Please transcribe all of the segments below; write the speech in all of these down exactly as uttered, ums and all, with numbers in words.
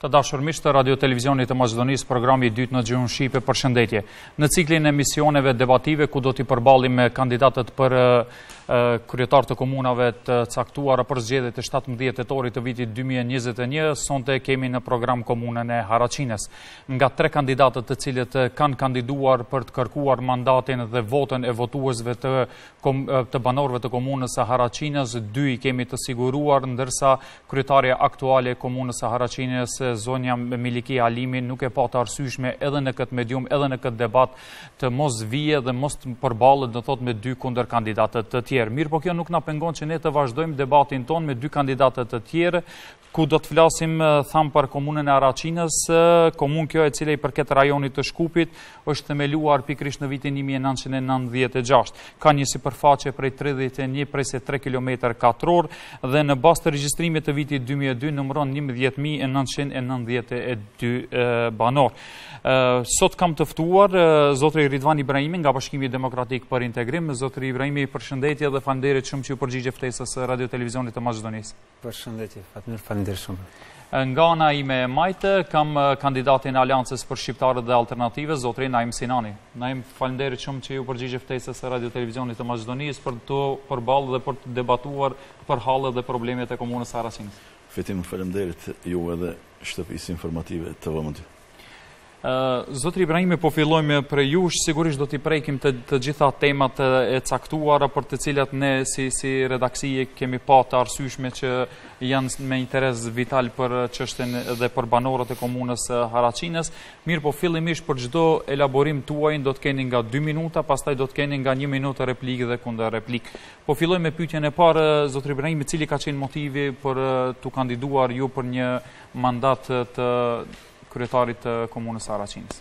Të dashur miq të Radio Televizionit të Maqedonisë, programi i dytë në gjuhën shqipe, përshëndetje. Në ciklin e emisioneve debative ku do t'i përballim me kandidatët për kryetar të komunave të caktuara për zgjedhjet e shtatëmbëdhjetë tetorit të vitit dy mijë e njëzet e një, sonte kemi në program komunën e Haraçinës. Nga tre kandidatët të cilët kanë kandiduar për të kërkuar mandatin dhe votën e votuesve të, të banorëve të komunës së Haraçinës, dy i kemi të siguruar, ndërsa kryetaria aktuale e komunës së Haraçinës, zonja Miliki Halimi, nuk e pa të arsyeshme edhe në këtë medium, edhe në këtë debat të mos vije dhe mos të përballet, do thot, me dy kundër kandidatët të tjerë. Mirë, po kjo nuk na pengon që ne të vazhdojmë debatin ton me dy kandidatët të tjerë, ku do të flasim tham për komunën e Haraçinës, komunë kjo e cila i përket rajonit të Shkupit, është themeluar pikërisht në vitin një mijë e nëntëqind e nëntëdhjetë e gjashtë. Ka një sipërfaqe prej tridhjetë e një prej tre kilometër katror dhe në bazë të regjistrimit të vitit dy mijë e dy numëron njëmbëdhjetë mijë e nëntëqind e nëntëdhjetë e dy banor. Sot kam të ftuar zotri Ridvan Ibrahimi nga Bashkimi Demokratik për Integrim. Zotri Ibrahimi, përshëndetje dhe falënderit shumë që ju përgjigje ftesës së Radio Televizionit të Maqedonisë. Përshëndetje, Fatmir, falënderit shumë. Nga ana ime e majtë, kam kandidatin e Aleancës për Shqiptarët dhe Alternative, zotri Naim Sinani. Naim, falënderit shumë që ju përgjigje ftesës së Radio Televizionit të Maqedonisë për të përballë dhe për të debatuar për hallet dhe problemet e komunës së Haraçinës. Fitim, faleminderit ju edhe shtëpisë informative të V M D. Zotri Ibrahimi, po fillojmë për jush, sigurisht do t'i prekim të, të gjitha temat e caktuara për të cilat ne si, si redaksie kemi pa të arsyeshme që janë me interes vital për çështjen dhe për banorët e komunës Haraçinës. Mirë, po fillimisht për çdo elaborim tuaj do të keni nga dy minuta, pastaj do të keni nga një minutë replikë dhe kundër replik. Po fillojmë me pyetjen e parë, zotri Ibrahimi, cili ka qenë motivi për të kandiduar ju për një mandat të kryetarit të komunës së Haraçinës?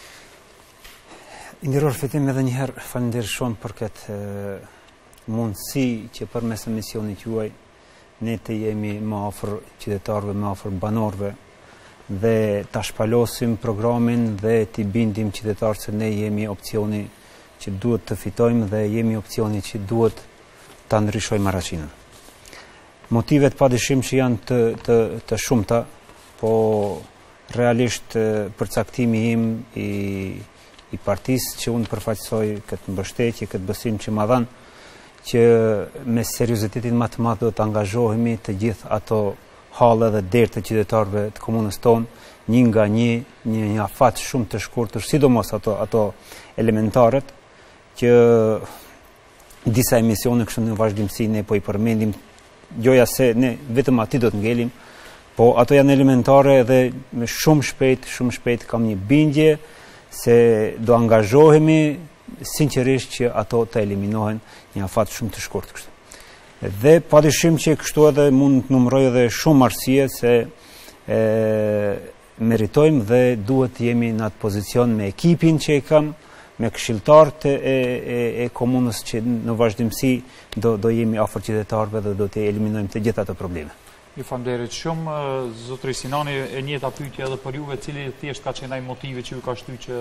Nderuar Fitim, edhe një herë falënderit shumë për këtë mundësi që përmes emisionit juaj ne të jemi më afër qytetarëve, më afër banorëve dhe ta shpalosim programin dhe t'i bindim qytetarët se ne jemi opcioni që duhet të fitojmë dhe jemi opcioni që duhet ta ndryshojmë Haraçinën. Motivet padyshim që janë të, të, të shumta, po realisht përcaktimi im i, i partisë që unë përfaqësoj këtë mbështetje, këtë besim që ma dhanë, që me seriozitetin më të madh do të angazhohemi të gjithë ato halle dhe derë të qytetarëve të komunës tonë, një nga një, një, një afat shumë të shkurtër, sidomos ato, ato elementaret, që disa emisione kështu në vazhdimsi ne po i përmendim, joja se ne vetëm aty do të ngelim, po ato janë elementare dhe me shumë shpejt, shumë shpejt kam një bindje se do angazhohemi sinqerisht që ato të eliminohen një afat shumë të shkurtër kështu. Dhe padyshim që kështu edhe mund të numëroj edhe shumë arsye se e, meritojmë dhe duhet të jemi në atë pozicion me ekipin që e kam, me këshilltarët e, e, e komunës që në vazhdimsi do, do jemi afër qytetarëve dhe do të eliminojmë të gjitha ato probleme. Ju falënderit shumë, zotri Sinani, e njëjta pyetje edhe për juve, cili thjesht ka qenë ai motivi që ju ka shtyr që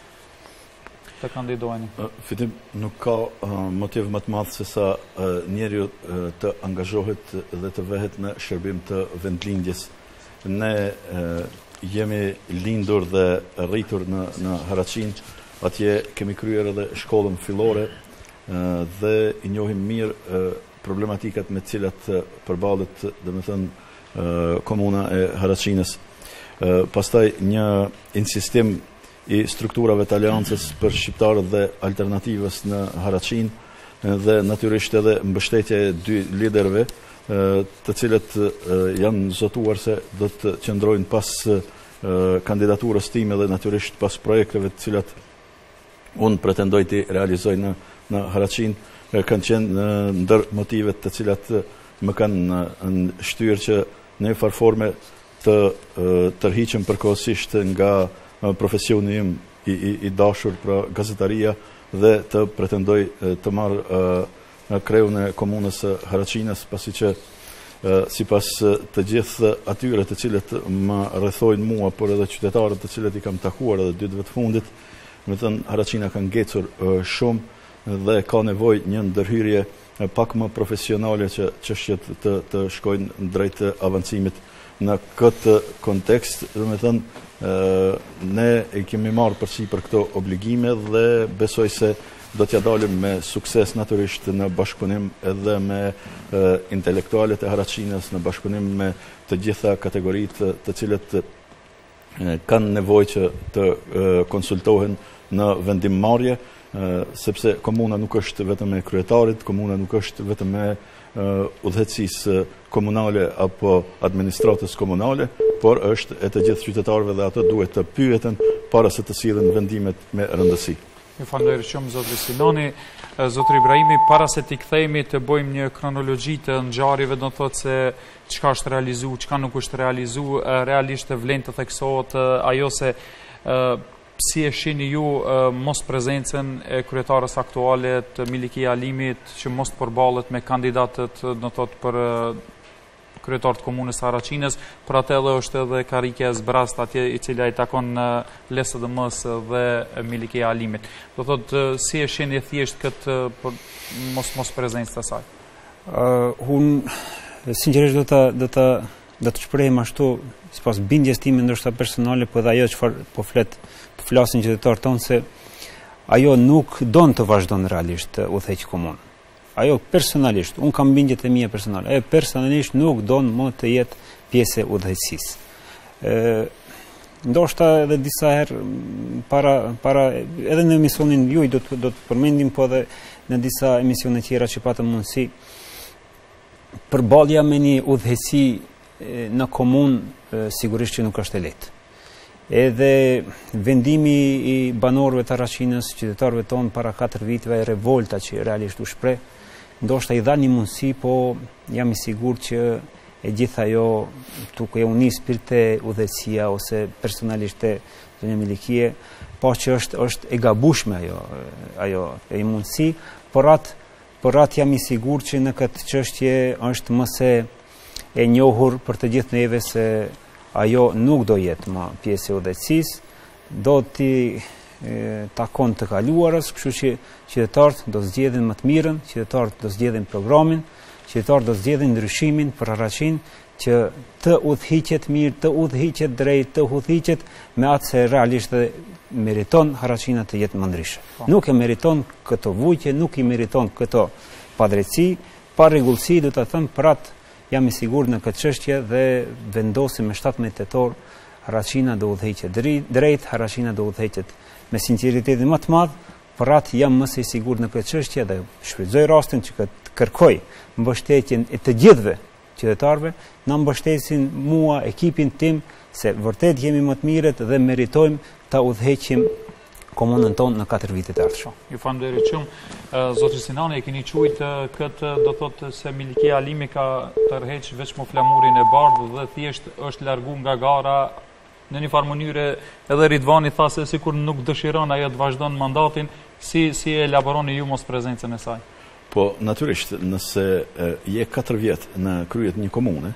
të kandidoheni? Fitim, nuk ka uh, motiv më të madh se sa uh, njeriu uh, të angazhohet dhe të vehet në shërbim të vendlindjes. Ne uh, jemi lindur dhe rritur në, në Haraçinë, atje kemi kryer edhe shkollën fillore uh, dhe i njohim mirë uh, problematikat me cilat përballet, domethënë, komuna e Haraçinës. Pastaj një insistim i strukturave të Aleancës për shqiptarët dhe alternativës në Haraçinë dhe natyrisht edhe mbështetje e dy liderëve, të cilët janë zotuar se do të qëndrojnë pas kandidaturës time dhe natyrisht pas projekteve të cilat unë pretendoj të realizoj në, në Haraçinë, kanë qenë në ndër motivet të cilat më kanë në shtyrë që në farforme të tërhiqem përkohësisht nga profesioni im i, i, i dashur pra gazetaria dhe të pretendoj të marr kreun e komunës Haraçinës, pasi që sipas të gjithë atyre të cilët më rrethojnë mua, por edhe qytetarët të cilët i kam takuar edhe ditëve të fundit, më thënë Haraçina ka ngecur shumë dhe ka nevojë një ndërhyrje pak më profesionale që çështjet të, të shkojnë drejt avancimit në këtë kontekst, dhe me thënë, ne e kemi marrë përsi për këto obligime dhe besoj se do t'ja dalim me sukses naturisht në bashkëpunim edhe me intelektualet e Haraçinës, në bashkëpunim me të gjitha kategoritë të cilët kanë nevojë që të konsultohen në vendimmarrje, sepse komuna nuk është vetëm e kryetarit, komuna nuk është vetëm e udhëheqësisë komunale apo administratës komunale, por është e të gjithë qytetarëve dhe ato duhet të pyeten para se të sillen vendimet me rëndësi. Ju falenderoj shumë zotri Sinani. Zotri Ibrahimi, para se t'i kthehemi të bëjmë një kronologji të ngjarjeve, do të thotë se çka është realizuar, çka nuk është realizuar, realisht vlen të theksohet ajo se si e shihni ju mos prezencën e kryetarës aktuale të Milikia Alimit, që mos përballet me kandidatët, do të thotë për kryetar të komunës së Haraçinës, për atë edhe është edhe karike e Zbrast atje i cila i takon L S D M-s dhe Milikia Alimit. Do thotë si e shihni thjesht këtë për mos mos prezencë të saj. Uh, unë sinqerisht do ta do ta do të shprehem ashtu sipas bindjes time ndoshta personale, po dhe ajo çfarë po flet po flasin qytetarët tonë, se ajo nuk don të vazhdon realisht të udhëheq komunë. Ajo personalisht, unë kam bindjet e mia personale, ajo personalisht nuk don më të jetë pjesë e udhëheqësisë. Ë ndoshta edhe disa herë para para edhe në emisionin juaj do të do të përmendim, po edhe në disa emisione tjera që patëm mundësi, përballja me një udhëheqësi në komunë sigurisht që nuk është e lehtë. Edhe vendimi i banorëve të Haraçinës, qytetarëve tonë para katër viteve, revolta që realisht u shpreh, ndoshta i dha një mundësi, po jam i sigurt që e gjitha ajo duke u nis spirte udhëheqësia ose personalisht e zonja Milikie, po që është është e gabueshme ajo ajo e mundësi, por atë por atë jam i sigurt që në këtë çështje është më se e njohur për të gjithë neve se ajo nuk do jetë më pjesë e udhëheqësisë, do t'i takon të kaluarës, kështu që qytetarët do zgjedhin më të mirën, qytetarët do zgjedhin programin, qytetarët do zgjedhin ndryshimin për Haraçinë, që të udhëhiqet mirë, të udhëhiqet drejt, të udhëhiqet me atë se realisht dhe meriton Haraçina të jetë më ndryshe. Nuk e meriton këto vujtje, nuk i meriton këto padrejtësi, pa rregullsi, do të them, për atë jam i sigurt në këtë çështje dhe vendosim me shtatëmbëdhjetë tetor, Haraçina do udhëhiqet drejt, Haraçina do udhëhiqet me sinqeritetin më të madh, por atë jam më së sigurt në këtë çështje dhe shfrytëzoj rastin që të kërkoj mbështetjen e të gjithëve qytetarëve, na mbështesin mua, ekipin tim, se vërtet jemi më të mirët dhe meritojmë ta udhëheqim komunën tonë në katër vitet e ardhshëm. Ju falenderoj shumë. Zotri Sinani, e keni quajtë këtë, do thotë se Milikia Alimi ka tërheq vetëm flamurin e bardhë dhe thjesht është largu nga gara. Në një farë mënyrë edhe Ridvani tha se sikur nuk dëshiron ajo të vazhdon mandatin, si si e elaboroni ju mos prezencën e saj? Po natyrisht, nëse je katër vjet në kryet një komune,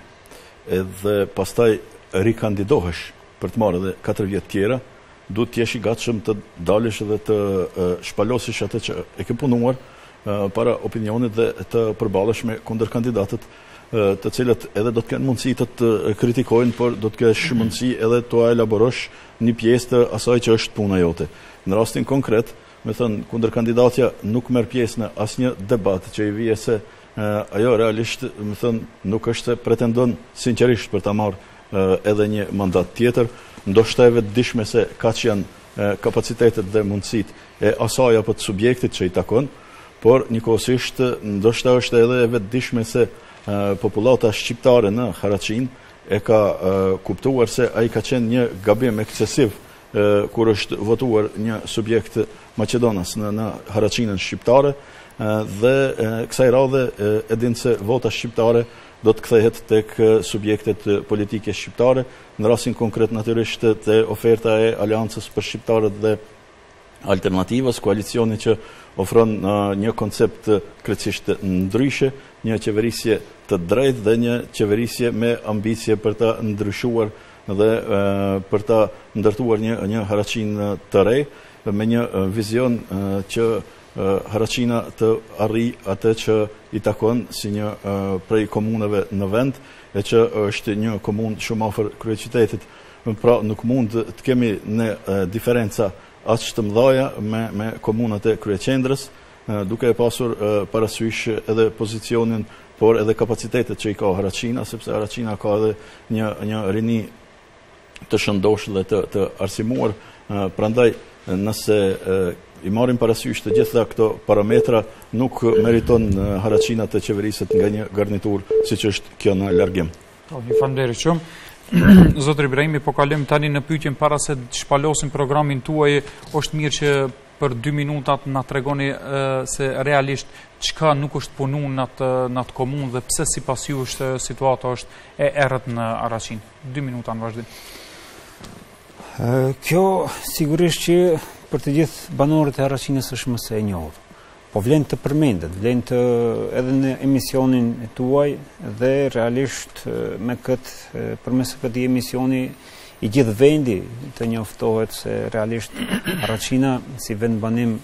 edhe pastaj rikandidohesh për të marrë edhe katër vjet tjera, duhet të jesh i gatshëm të dalësh dhe të shpalosish atë që e ke punuar para opinionit dhe të përballesh me kundër kandidatët të cilët edhe do të kenë mundësi të të kritikojnë, por do të kesh mundësi edhe të elaborosh një pjesë të asaj që është puna jote. Në rastin konkret, me thënë, kundër kandidatja nuk merr pjesë në asnjë debat që i vije se ajo realisht, me thënë, nuk është se pretendon sinqerisht për ta marrë edhe një mandat tjetër, ndoshta e vetëdijshme se kaç janë kapacitetet dhe mundësitë e asaj apo të subjektit që i takon, por njëkohësisht ndoshta është edhe e vetëdijshme se popullata shqiptare në Haraçinë e ka kuptuar se ai ka qenë një gabim eksesiv kur është votuar një subjekt Maqedonas në, në Haraçinën shqiptare dhe kësaj radhe e din se vota shqiptare do të kthehet tek subjektet politike shqiptare, në rastin konkret natyrisht te oferta e Aleancës për Shqiptarët dhe Alternativës, koalicioni që ofron një koncept krejtësisht ndryshe, një qeverisje të drejtë dhe një qeverisje me ambicie për ta ndryshuar dhe për ta ndërtuar një një Haraçinë të re, me një vizion që Haraçina të arrijë atë që i takon si një prej komunave në vend, e që është një komunë shumë afër kryeqytetit, pra nuk mund të kemi në diferenca aq të mëdha me me komunat e kryeqendrës, duke e pasur parasysh edhe pozicionin, por edhe kapacitetet që i ka Haraqina, sepse Haraqina ka edhe një një rini të shëndosh dhe të të arsimuar, prandaj nëse i marrim parasysh të gjitha këto parametra, nuk meriton Haraqina të qeveriset nga një garnitur siç është kjo në largim. Po, ju falenderoj shumë. Zotri Ibrahimi, po kalojmë tani në pyetjen para se të shpalosim programin tuaj. Është mirë që për dy minutat na tregoni se realisht çka nuk është punu në atë në atë komunë dhe pse sipas ju është situata është e errët në Haraqin. dy minuta në vazhdim. Kjo sigurisht që për të gjithë banorët e Haraqinës është më së e njohur. Po vlen të përmendet, vlen të edhe në emisionin e tuaj dhe realisht me këtë përmes këtij emisioni i gjithë vendi të njoftohet se realisht Haraqina si vend banim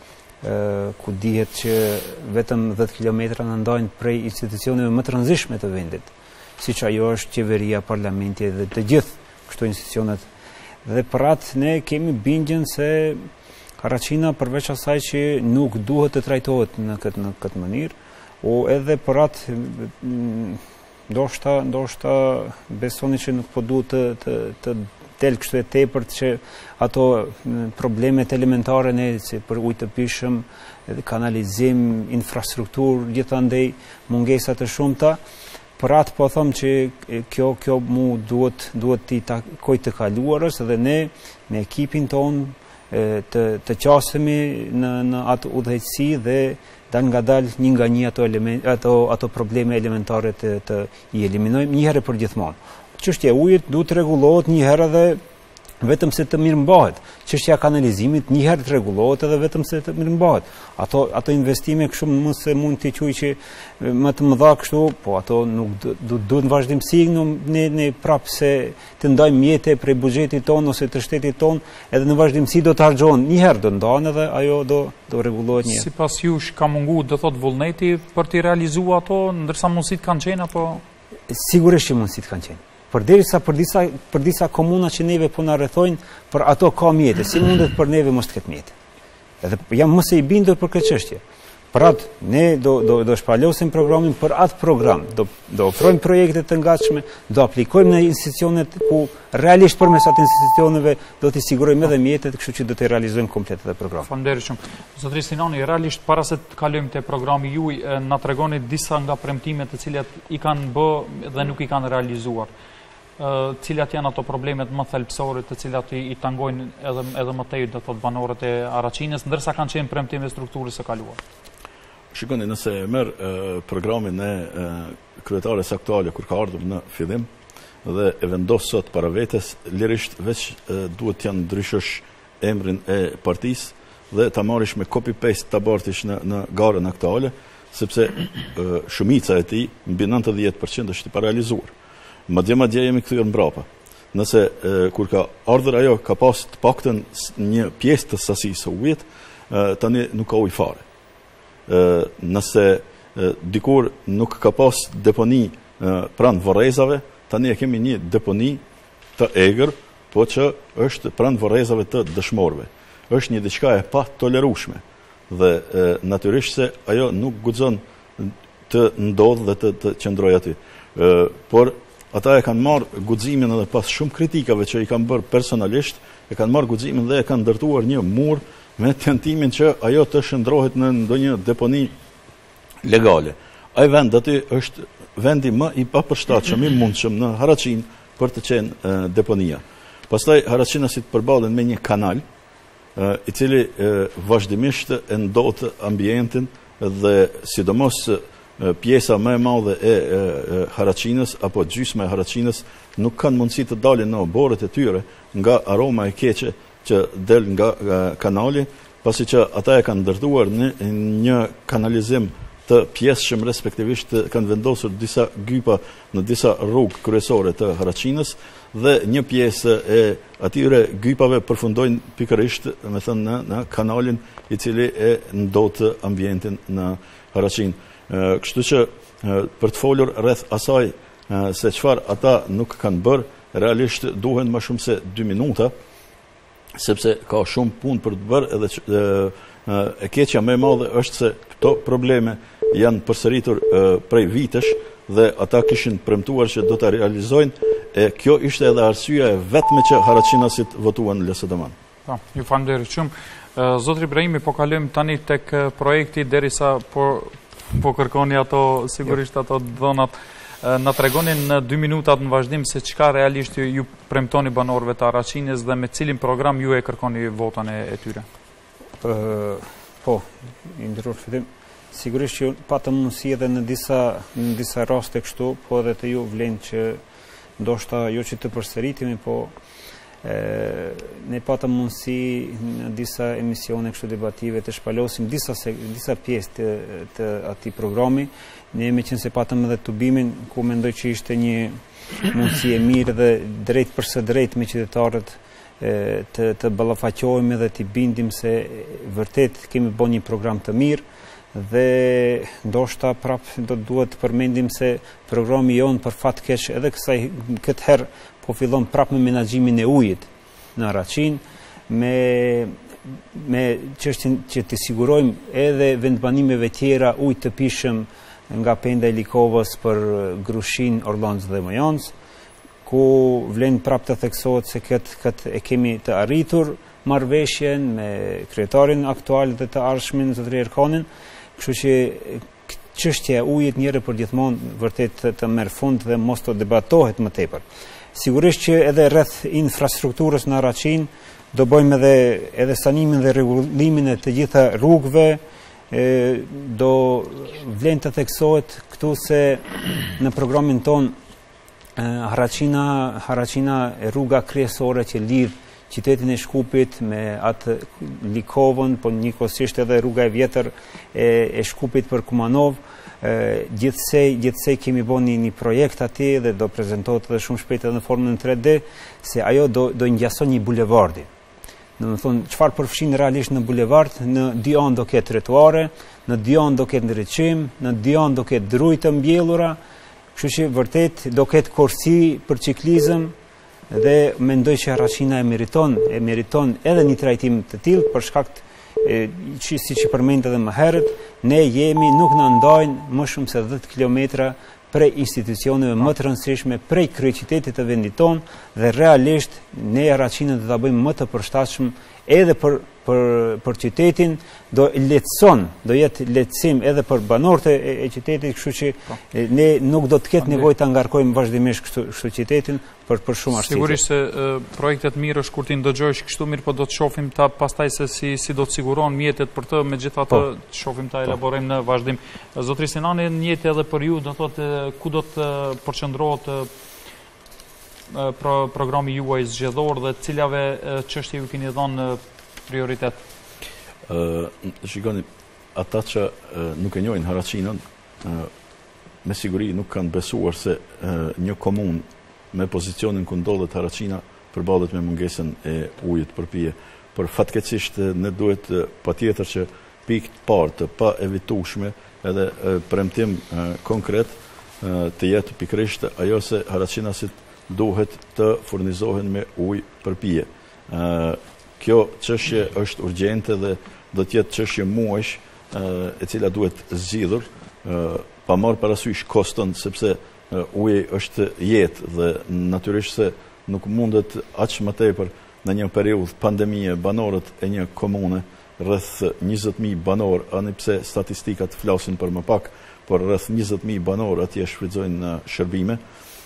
ku dihet që vetëm dhjetë kilometra në ndajnë prej institucioneve më të rëndësishme të vendit, siç ajo është qeveria, parlamenti dhe të gjithë këto institucionet. Dhe për atë ne kemi bindjen se Haraqina përveç asaj që nuk duhet të trajtohet në këtë në këtë mënyrë, o edhe për atë ndoshta ndoshta besoni që nuk po duhet të të, të del kështu e tepërt që ato problemet elementare ne si për ujë të pishëm, kanalizim, infrastrukturë, gjithandej mungesa të shumta. Për atë po them që kjo kjo mu duhet duhet të takoj të kaluarës dhe ne me ekipin ton të të qasemi në në atë udhëheqësi dhe dal nga dal një nga një ato element ato ato probleme elementare të të i eliminojmë një herë për gjithmonë. Çështja e ujit duhet të rregullohet një herë dhe vetëm se të mirëmbahet. Çështja e kanalizimit një herë të rregullohet edhe vetëm se të mirëmbahet. Ato ato investime kështu mos se mund të quaj që më të mëdha kështu, po ato nuk duhet në vazhdimsi ne ne prapë se të ndajmë mjete prej buxhetit ton ose të shtetit ton, edhe në vazhdimsi do të harxhohen një herë do ndahen edhe ajo do do rregullohet një herë. Sipas jush ka munguar do thot vullneti për të realizuar ato, ndërsa mundësitë kanë qenë apo sigurisht që mundësitë kanë qenë. Përderisa për disa për disa komuna që neve po na rrethojnë, për ato ka mjete, si mundet për neve mos të ketë mjete. Edhe jam më së i bindur për këtë çështje. Për atë ne do do do shpalosim programin për atë program, do do ofrojmë projekte të ngatshme, do aplikojmë në institucionet ku realisht përmes atë institucioneve do t'i sigurojmë edhe mjetet, kështu që do të realizojmë komplet edhe programin. Faleminderit shumë. Zotri Sinani, realisht para se të kalojmë te programi juaj, na tregoni disa nga premtimet të cilat i kanë bë dhe nuk i kanë realizuar. Cilat janë ato problemet më thelbësore të cilat i, i tangojnë edhe edhe më tej do thot banorët e Haraqinës, ndërsa kanë qenë premtime strukturës së kaluar. Shikoni, nëse e merr programin e kryetares aktuale kur ka ardhur në fillim dhe e vendos sot para vetes, lirisht veç duhet janë ndryshosh emrin e partisë dhe ta marrish me copy paste ta bartish në në garën aktuale, sepse shumica e tij mbi nëntëdhjetë përqind është i parealizuar. Madje madje jemi kthyer mbrapa. Nëse e, kur ka ardhur ajo ka pas të paktën një pjesë të sasisë së ujit, tani nuk ka ujë fare. E, nëse e, dikur nuk ka pas deponi e, pranë vorrezave, tani e kemi një deponi të egër, po që është pranë vorrezave të dëshmorëve. Është një diçka e pa tolerueshme dhe e, natyrisht se ajo nuk guxon të ndodhë dhe të, të qëndrojë aty. E, por ata e kanë marrë guximin edhe pas shumë kritikave që i kanë bërë personalisht, e kanë marrë guximin dhe e kanë ndërtuar një mur me tentimin që ajo të shndrohet në ndonjë deponi legale. Ai vend aty është vendi më i papërshtatshëm i mundshëm në Haraqin për të qenë e, deponia. Pastaj Haraqinasit përballen me një kanal e, i cili e, vazhdimisht e ndot ambientin dhe sidomos pjesa më e madhe e, e, e Haraqinës apo gjysma e Haraqinës nuk kanë mundësi të dalin në oborret e tyre nga aroma e keqe që del nga e, kanali, pasi që ata e kanë ndërtuar në një kanalizim të pjesshëm, respektivisht kanë vendosur disa gypa në disa rrugë kryesore të Haraqinës dhe një pjesë e atyre gypave përfundojnë pikërisht, me thënë, në, në kanalin i cili e ndot ambientin në Haraqin. Kështu që për të folur rreth asaj se çfarë ata nuk kanë bërë, realisht duhen më shumë se dy minuta, sepse ka shumë punë për të bërë edhe e keqja më e madhe është se këto probleme janë përsëritur prej vitesh dhe ata kishin premtuar që do ta realizojnë, e kjo ishte edhe arsyeja e vetme që haraqinasit votuan në L S D M-an. Po, ju falenderoj shumë. Zotri Ibrahimi, po kalojmë tani tek projekti derisa po po kërkoni ato sigurisht ato dhënat. Na tregonin në dy minutat në vazhdim se çka realisht ju premtoni banorëve të Haraqinës dhe me cilin program ju e kërkoni votën e tyre. Po, i nderuar fillim, sigurisht që patëm mundësi edhe në disa në disa raste kështu, po edhe të ju vlen që ndoshta jo që të përsëritemi, po ne patëm mundësi në disa emisione kështu debative të shpalosim disa disa pjesë të, të atij programi. Ne me qenë se patëm edhe tubimin, ku mendoj që ishte një mundësi e mirë dhe drejt për së drejt me qytetarët të, të ballafaqohemi dhe të bindim se vërtet kemi bën një program të mirë dhe ndoshta prap do të duhet të përmendim se programi jon për fat keq edhe kësaj këtë herë po fillon prap me menaxhimin e ujit në Haraqinë, me me çështjen që të sigurojmë edhe vendbanimeve tjera ujë të pishëm nga penda e Likovës për Grushin, Orlonc dhe Mojanc, ku vlen prap të theksohet se këtë, këtë e kemi të arritur marrëveshjen me kryetarin aktual dhe të ardhshmin zotëri Erkanin, kështu që çështja e ujit njëherë për gjithmonë vërtet të, të merr fund dhe mos të debatohet më tepër. Sigurisht që edhe rreth infrastrukturës në Haraqinë do bëjmë edhe edhe sanimin dhe rregullimin e të gjitha rrugëve. E, do vlen të theksohet këtu se në programin ton Haraqina, Haraqina e rruga kryesore që lidh qytetin e Shkupit me atë Likovën, po njëkohësisht edhe rruga e vjetër e, e Shkupit për Kumanov. Gjithsej, gjithsej kemi bën një, një projekt aty dhe do prezantohet edhe shumë shpejt edhe në formën tre D, se ajo do, do ngjason një bulevardi. Në më thonë, qëfar përfshin realisht në bulevard, në dy anë do ketë tretuare, në dy anë do ketë ndriçim, në dy anë do ketë druj të mbjellura, kështu që vërtet do ketë korsi për ciklizëm dhe mendoj që Haraqina e meriton, e meriton edhe një trajtim të tillë për shkak të që si që përmendë edhe më herët, ne jemi nuk në ndajnë më shumë se dhjetë kilometra prej institucioneve më të rëndësishme, prej kryeqytetit të vendit tonë dhe realisht ne Haraqinën do ta bëjmë më të përshtatshëm edhe për për për qytetin, do lehtëson, do jetë lehtësim edhe për banorët e, e qytetit, kështu që po. Ne nuk do të ketë nevojë ta ngarkojmë vazhdimisht kështu, kështu qytetin për për shumë arsye. Sigurisht se e, projektet mirë është kur ti ndëgjojsh kështu mirë, po do të shohim ta pastaj se si si do të siguron mjetet për të, megjithatë po. Të shohim ta elaborojmë në vazhdim. Zotri Sinani, njëjtë edhe për ju, do thotë ku do të përqendrohet pro, programi juaj zgjedhor dhe cilave çështje ju keni dhënë prioritet? Uh, shikoni, ata që uh, nuk e njohin Haraqinën, uh, me siguri nuk kanë besuar se uh, një komunë me pozicionin ku ndodhet Haraqina përballet me mungesën e ujit për pije. Por fatkeqësisht ne duhet uh, patjetër që pikë të parë të pa evitueshme edhe uh, premtim uh, konkret uh, të jetë pikërisht ajo se Haraqinasit duhet të furnizohen me ujë për pije. Uh, Kjo çështje është urgjente dhe do të jetë çështje muajsh e cila duhet zgjidhur pa marrë parasysh koston, sepse uji është jetë dhe natyrisht se nuk mundet aq më tepër në një periudhë pandemie banorët e një komune rreth njëzet mijë banor, ani pse statistikat flasin për më pak, por rreth njëzet mijë banor atje shfrytëzojnë në shërbime,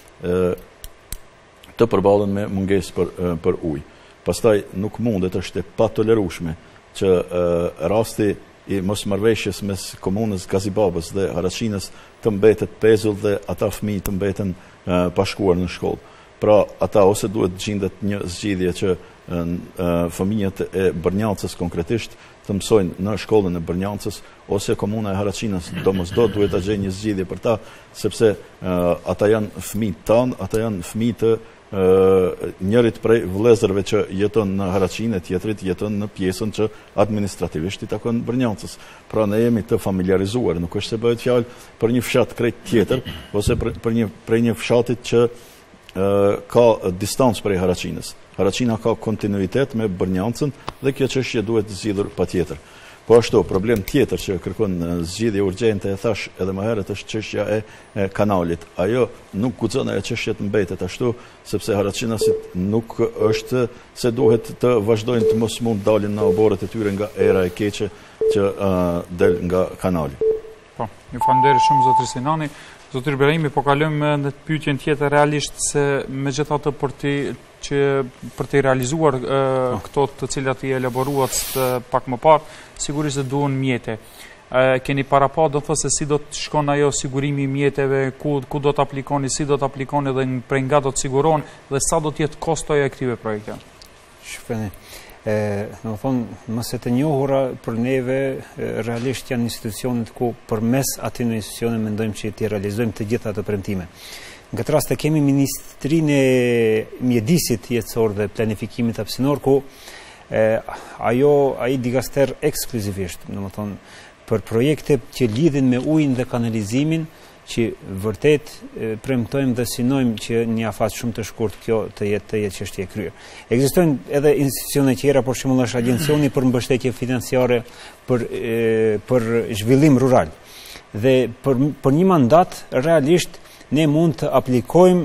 të përballen me mungesë për për ujë. Pastaj nuk mundet, është e patolerueshme që e, rasti i mosmarrveshjes mes komunës Gazibabës dhe Haraqinës të mbetet pezull dhe ata fëmijë të mbeten e, pa shkuar në shkollë. Pra ata ose duhet gjendet një zgjidhje që e, e, fëmijët e Bërnjancës konkretisht të mësojnë në shkollën e Bërnjancës, ose komuna e Haraqinës domosdo duhet ta gjejë një zgjidhje për ta, sepse e, ata janë fëmijë tanë, ata janë fëmijë të njërit prej vëllezërve që jeton në Haraqinë, tjetrit jeton në pjesën që administrativisht i takon Brnjancës. Pra ne jemi të familiarizuar, nuk është se bëhet fjalë për një fshat krejt tjetër, ose për, për një, prej një fshatit që uh, ka distancë prej Haraqinës. Haraqina ka kontinuitet me Brnjancën dhe kjo çështje duhet zgjidhur patjetër. Po ashtu, problem tjetër që kërkon zgjidhje urgjente, e thash edhe më herët, është çështja e, e kanalit. Ajo nuk guxon ajo çështje të mbetet ashtu, sepse haraqinasit nuk është se duhet të vazhdojnë të mos mund dalin në oborët e tyre nga era e keqe që uh, del nga kanali. Po, ju falenderoj shumë zotëri Sinani. Zotëri Berahimi, po kalojmë në pyetjen tjetër realisht se megjithatë për ti që për të realizuar uh, këto të cilat i elaboruat pak më parë, sigurisht se duhen mjete. Uh, keni para pa do thosë se si do të shkon ajo sigurimi i mjeteve, ku, ku do të aplikoni, si do të aplikoni dhe prej nga do të siguron dhe sa do të jetë kostoja e këtyre projekte. Shpeni, e, në më thonë, mëse të njohura për neve, e, realisht janë institucionet ku përmes aty në institucionet mendojmë që ti realizojmë të gjitha të premtime. Në këtë rast e kemi Ministrinë e Mjedisit jetësor dhe planifikimit hapësinor, ku e, ajo, ai digaster ekskluzivisht, në më thonë, për projekte që lidhin me ujin dhe kanalizimin, që vërtet e, premtojmë dhe synojmë që një afat shumë të shkurt kjo të jetë të jetë çështje e kryer. Ekzistojnë edhe institucione tjera, por shembull është Agjencioni për mbështetje financiare për e, për zhvillim rural. Dhe për për një mandat realisht ne mund të aplikojmë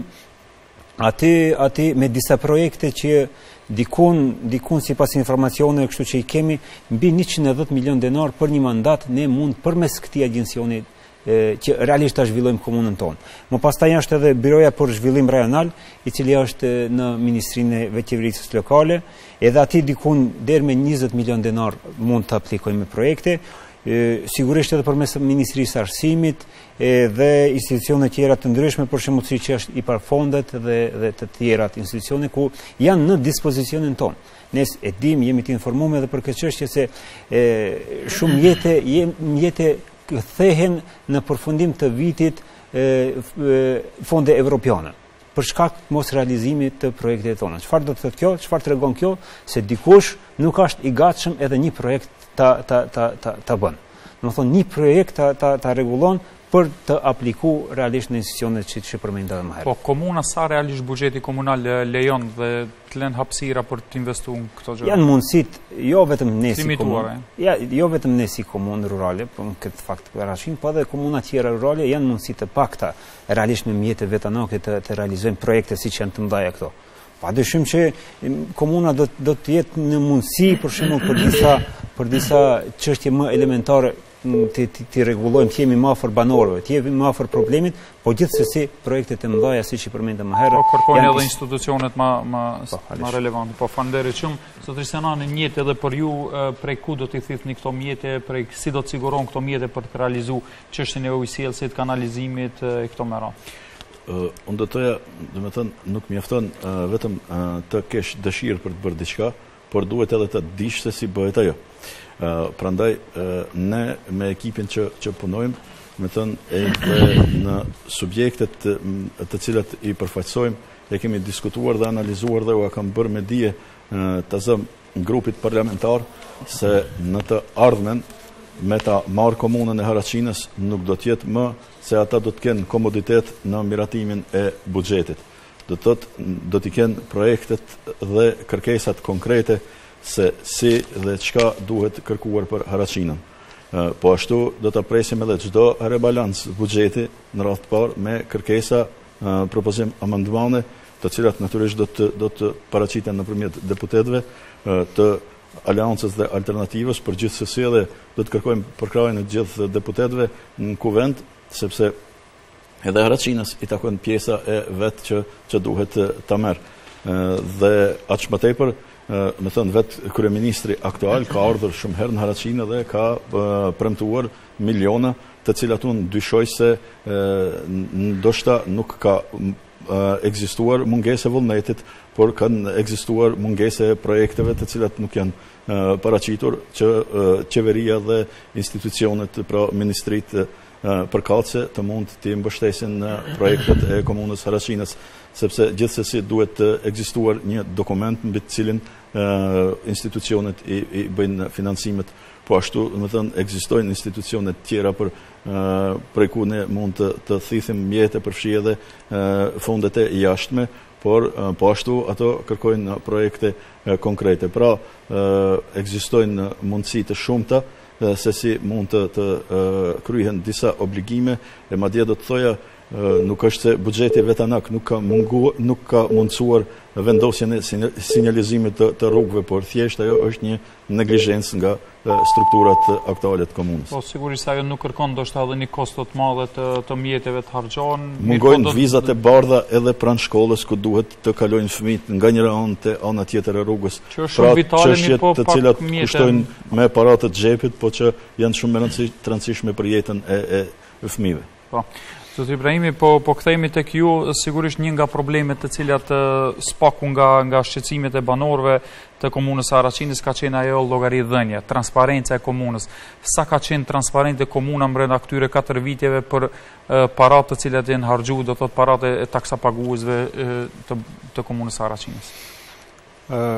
aty aty me disa projekte që dikun dikun sipas informacioneve kështu që i kemi mbi njëqind e dhjetë milion denar për një mandat, ne mund përmes këtij agjencioni e, që realisht ta zhvillojmë komunën tonë. Më pastaj është edhe Biroja për Zhvillim Rajonal, i cili është në Ministrinë e Vetëqeverisë Lokale, edhe aty dikun deri me njëzet milion denar mund të aplikojmë projekte. E, sigurisht edhe përmes Ministrisë së Arsimit e, dhe institucione tjera të ndryshme, për shembull siç është I Parfondet dhe dhe të tjera institucione ku janë në dispozicionin tonë. Ne e dim, jemi të informuar edhe për këtë çështje se e, shumë jete jete kthehen në përfundim të vitit e, e, fonde evropiane për shkak mos realizimit të projekteve tona. Çfarë do të thotë kjo? Çfarë tregon kjo? Se dikush nuk është I gatshëm edhe një projekt ta ta ta ta, ta bën. Do të thonë një projekt ta ta, ta rregullon për të apliku realisht në institucionet që që përmenda dhe më herë. Po, komuna sa realisht buxheti komunal lejon dhe të lënë hapësira për të investuar në këto gjëra? Janë mundësit, jo vetëm ne si Limituar, komunë, ja, jo vetëm ne si komunë rurale, për në këtë fakt Haraqinë, po edhe komuna tjera rurale janë mundësi të pakta realisht me mjete vetanake të, të realizojnë projekte si që janë të mëdha këto. Padyshim që komuna do, do të jetë në mundësi për shembull për disa për disa çështje më elementare të të rregullojmë, të jemi më afër banorëve, të jemi më afër problemit, po gjithsesi projektet e mëdha siç I përmendëm më herët. Po kërkojnë janë edhe institucionet më më Po, më relevante. Po falenderoj shumë. Zotëri Sinani, mjet edhe për ju prej ku do t'i thithni këto mjete, prej si do të siguron këto mjete për të realizuar çështjen e ujësjellësit, kanalizimit e këto me radhë. Uh, unë do të do të thënë nuk mjafton uh, vetëm uh, të kesh dëshirë për të bërë diçka, por duhet edhe të dish se si bëhet ajo. Uh, prandaj uh, ne me ekipin që që punojmë, me thënë edhe në subjektet të, të cilat I përfaqësojmë, e kemi diskutuar dhe analizuar dhe u kam bërë me dije uh, të zëm grupit parlamentar se në të ardhmen me ta marrë komunën e Haraqinës nuk do të jetë më se ata do të kenë komoditet në miratimin e buxhetit. Do të thotë do të kenë projektet dhe kërkesat konkrete se si dhe çka duhet kërkuar për Haraqinën. Po ashtu do ta presim edhe çdo rebalans buxheti në radhë të parë me kërkesa, propozim amandmane, të cilat natyrisht do të do të paraqiten nëpërmjet deputetëve të Aleancës dhe Alternativës, por gjithsesi edhe do të kërkojmë përkrahjen e gjithë deputetëve në kuvend, sepse edhe Haraqinës I takon pjesa e vet që që duhet ta merr. Dhe aq më tepër me thënë vetë kryeministri aktual ka ardhur shumë herë në Haraqinë dhe ka premtuar miliona, të cilat unë dyshoj se ndoshta nuk ka ekzistuar mungese vullnetit, por kanë ekzistuar mungese projekteve të cilat nuk janë paraqitur që qeveria dhe institucionet, pra ministrit përkatëse të mund të mbështesin në projektet e komunës Haraçinës, sepse gjithsesi duhet të ekzistuar një dokument mbi të cilin institucionet i, i bëjnë financimet, po ashtu do të thënë ekzistojnë institucione të tjera për prej ku ne mund të, të thithim mjete përfshi edhe fondet e jashtme, por po ashtu ato kërkojnë projekte konkrete. Pra, ekzistojnë mundësi të shumta se si mund të, të kryhen disa obligime, e madje do të thoja nuk është se buxheti vetanak nuk ka mungu, nuk ka mundësuar vendosjen e sinjalizimit të, të rrugëve, por thjesht ajo është një neglizhencë nga strukturat aktuale të komunës. Po sigurisht ajo nuk kërkon ndoshta edhe një kosto të madhe të, të mjeteve të harxhohen. Mungojnë vizat e bardha edhe pranë shkollës ku duhet të kalojnë fëmijët nga njëra anë te ana tjetër e rrugës. Që është shumë vitale, mirë po të cilat kushtojnë me aparatë të xhepit, po që janë shumë të rëndësishme për jetën e, e, e fëmijëve. Po. Zot Ibrahimi, po, po kthehemi tek ju, sigurisht një nga problemet të cilat spaku nga, nga shqetësimet e banorëve të komunës Haraçinës ka qenë ajo llogaridhënia, transparenca e komunës. Sa ka qenë transparente komuna brenda këtyre katër viteve për paratë të cilat janë harxhuar, do thotë paratë e taksapaguesve të, të komunës Haraçinës? Uh,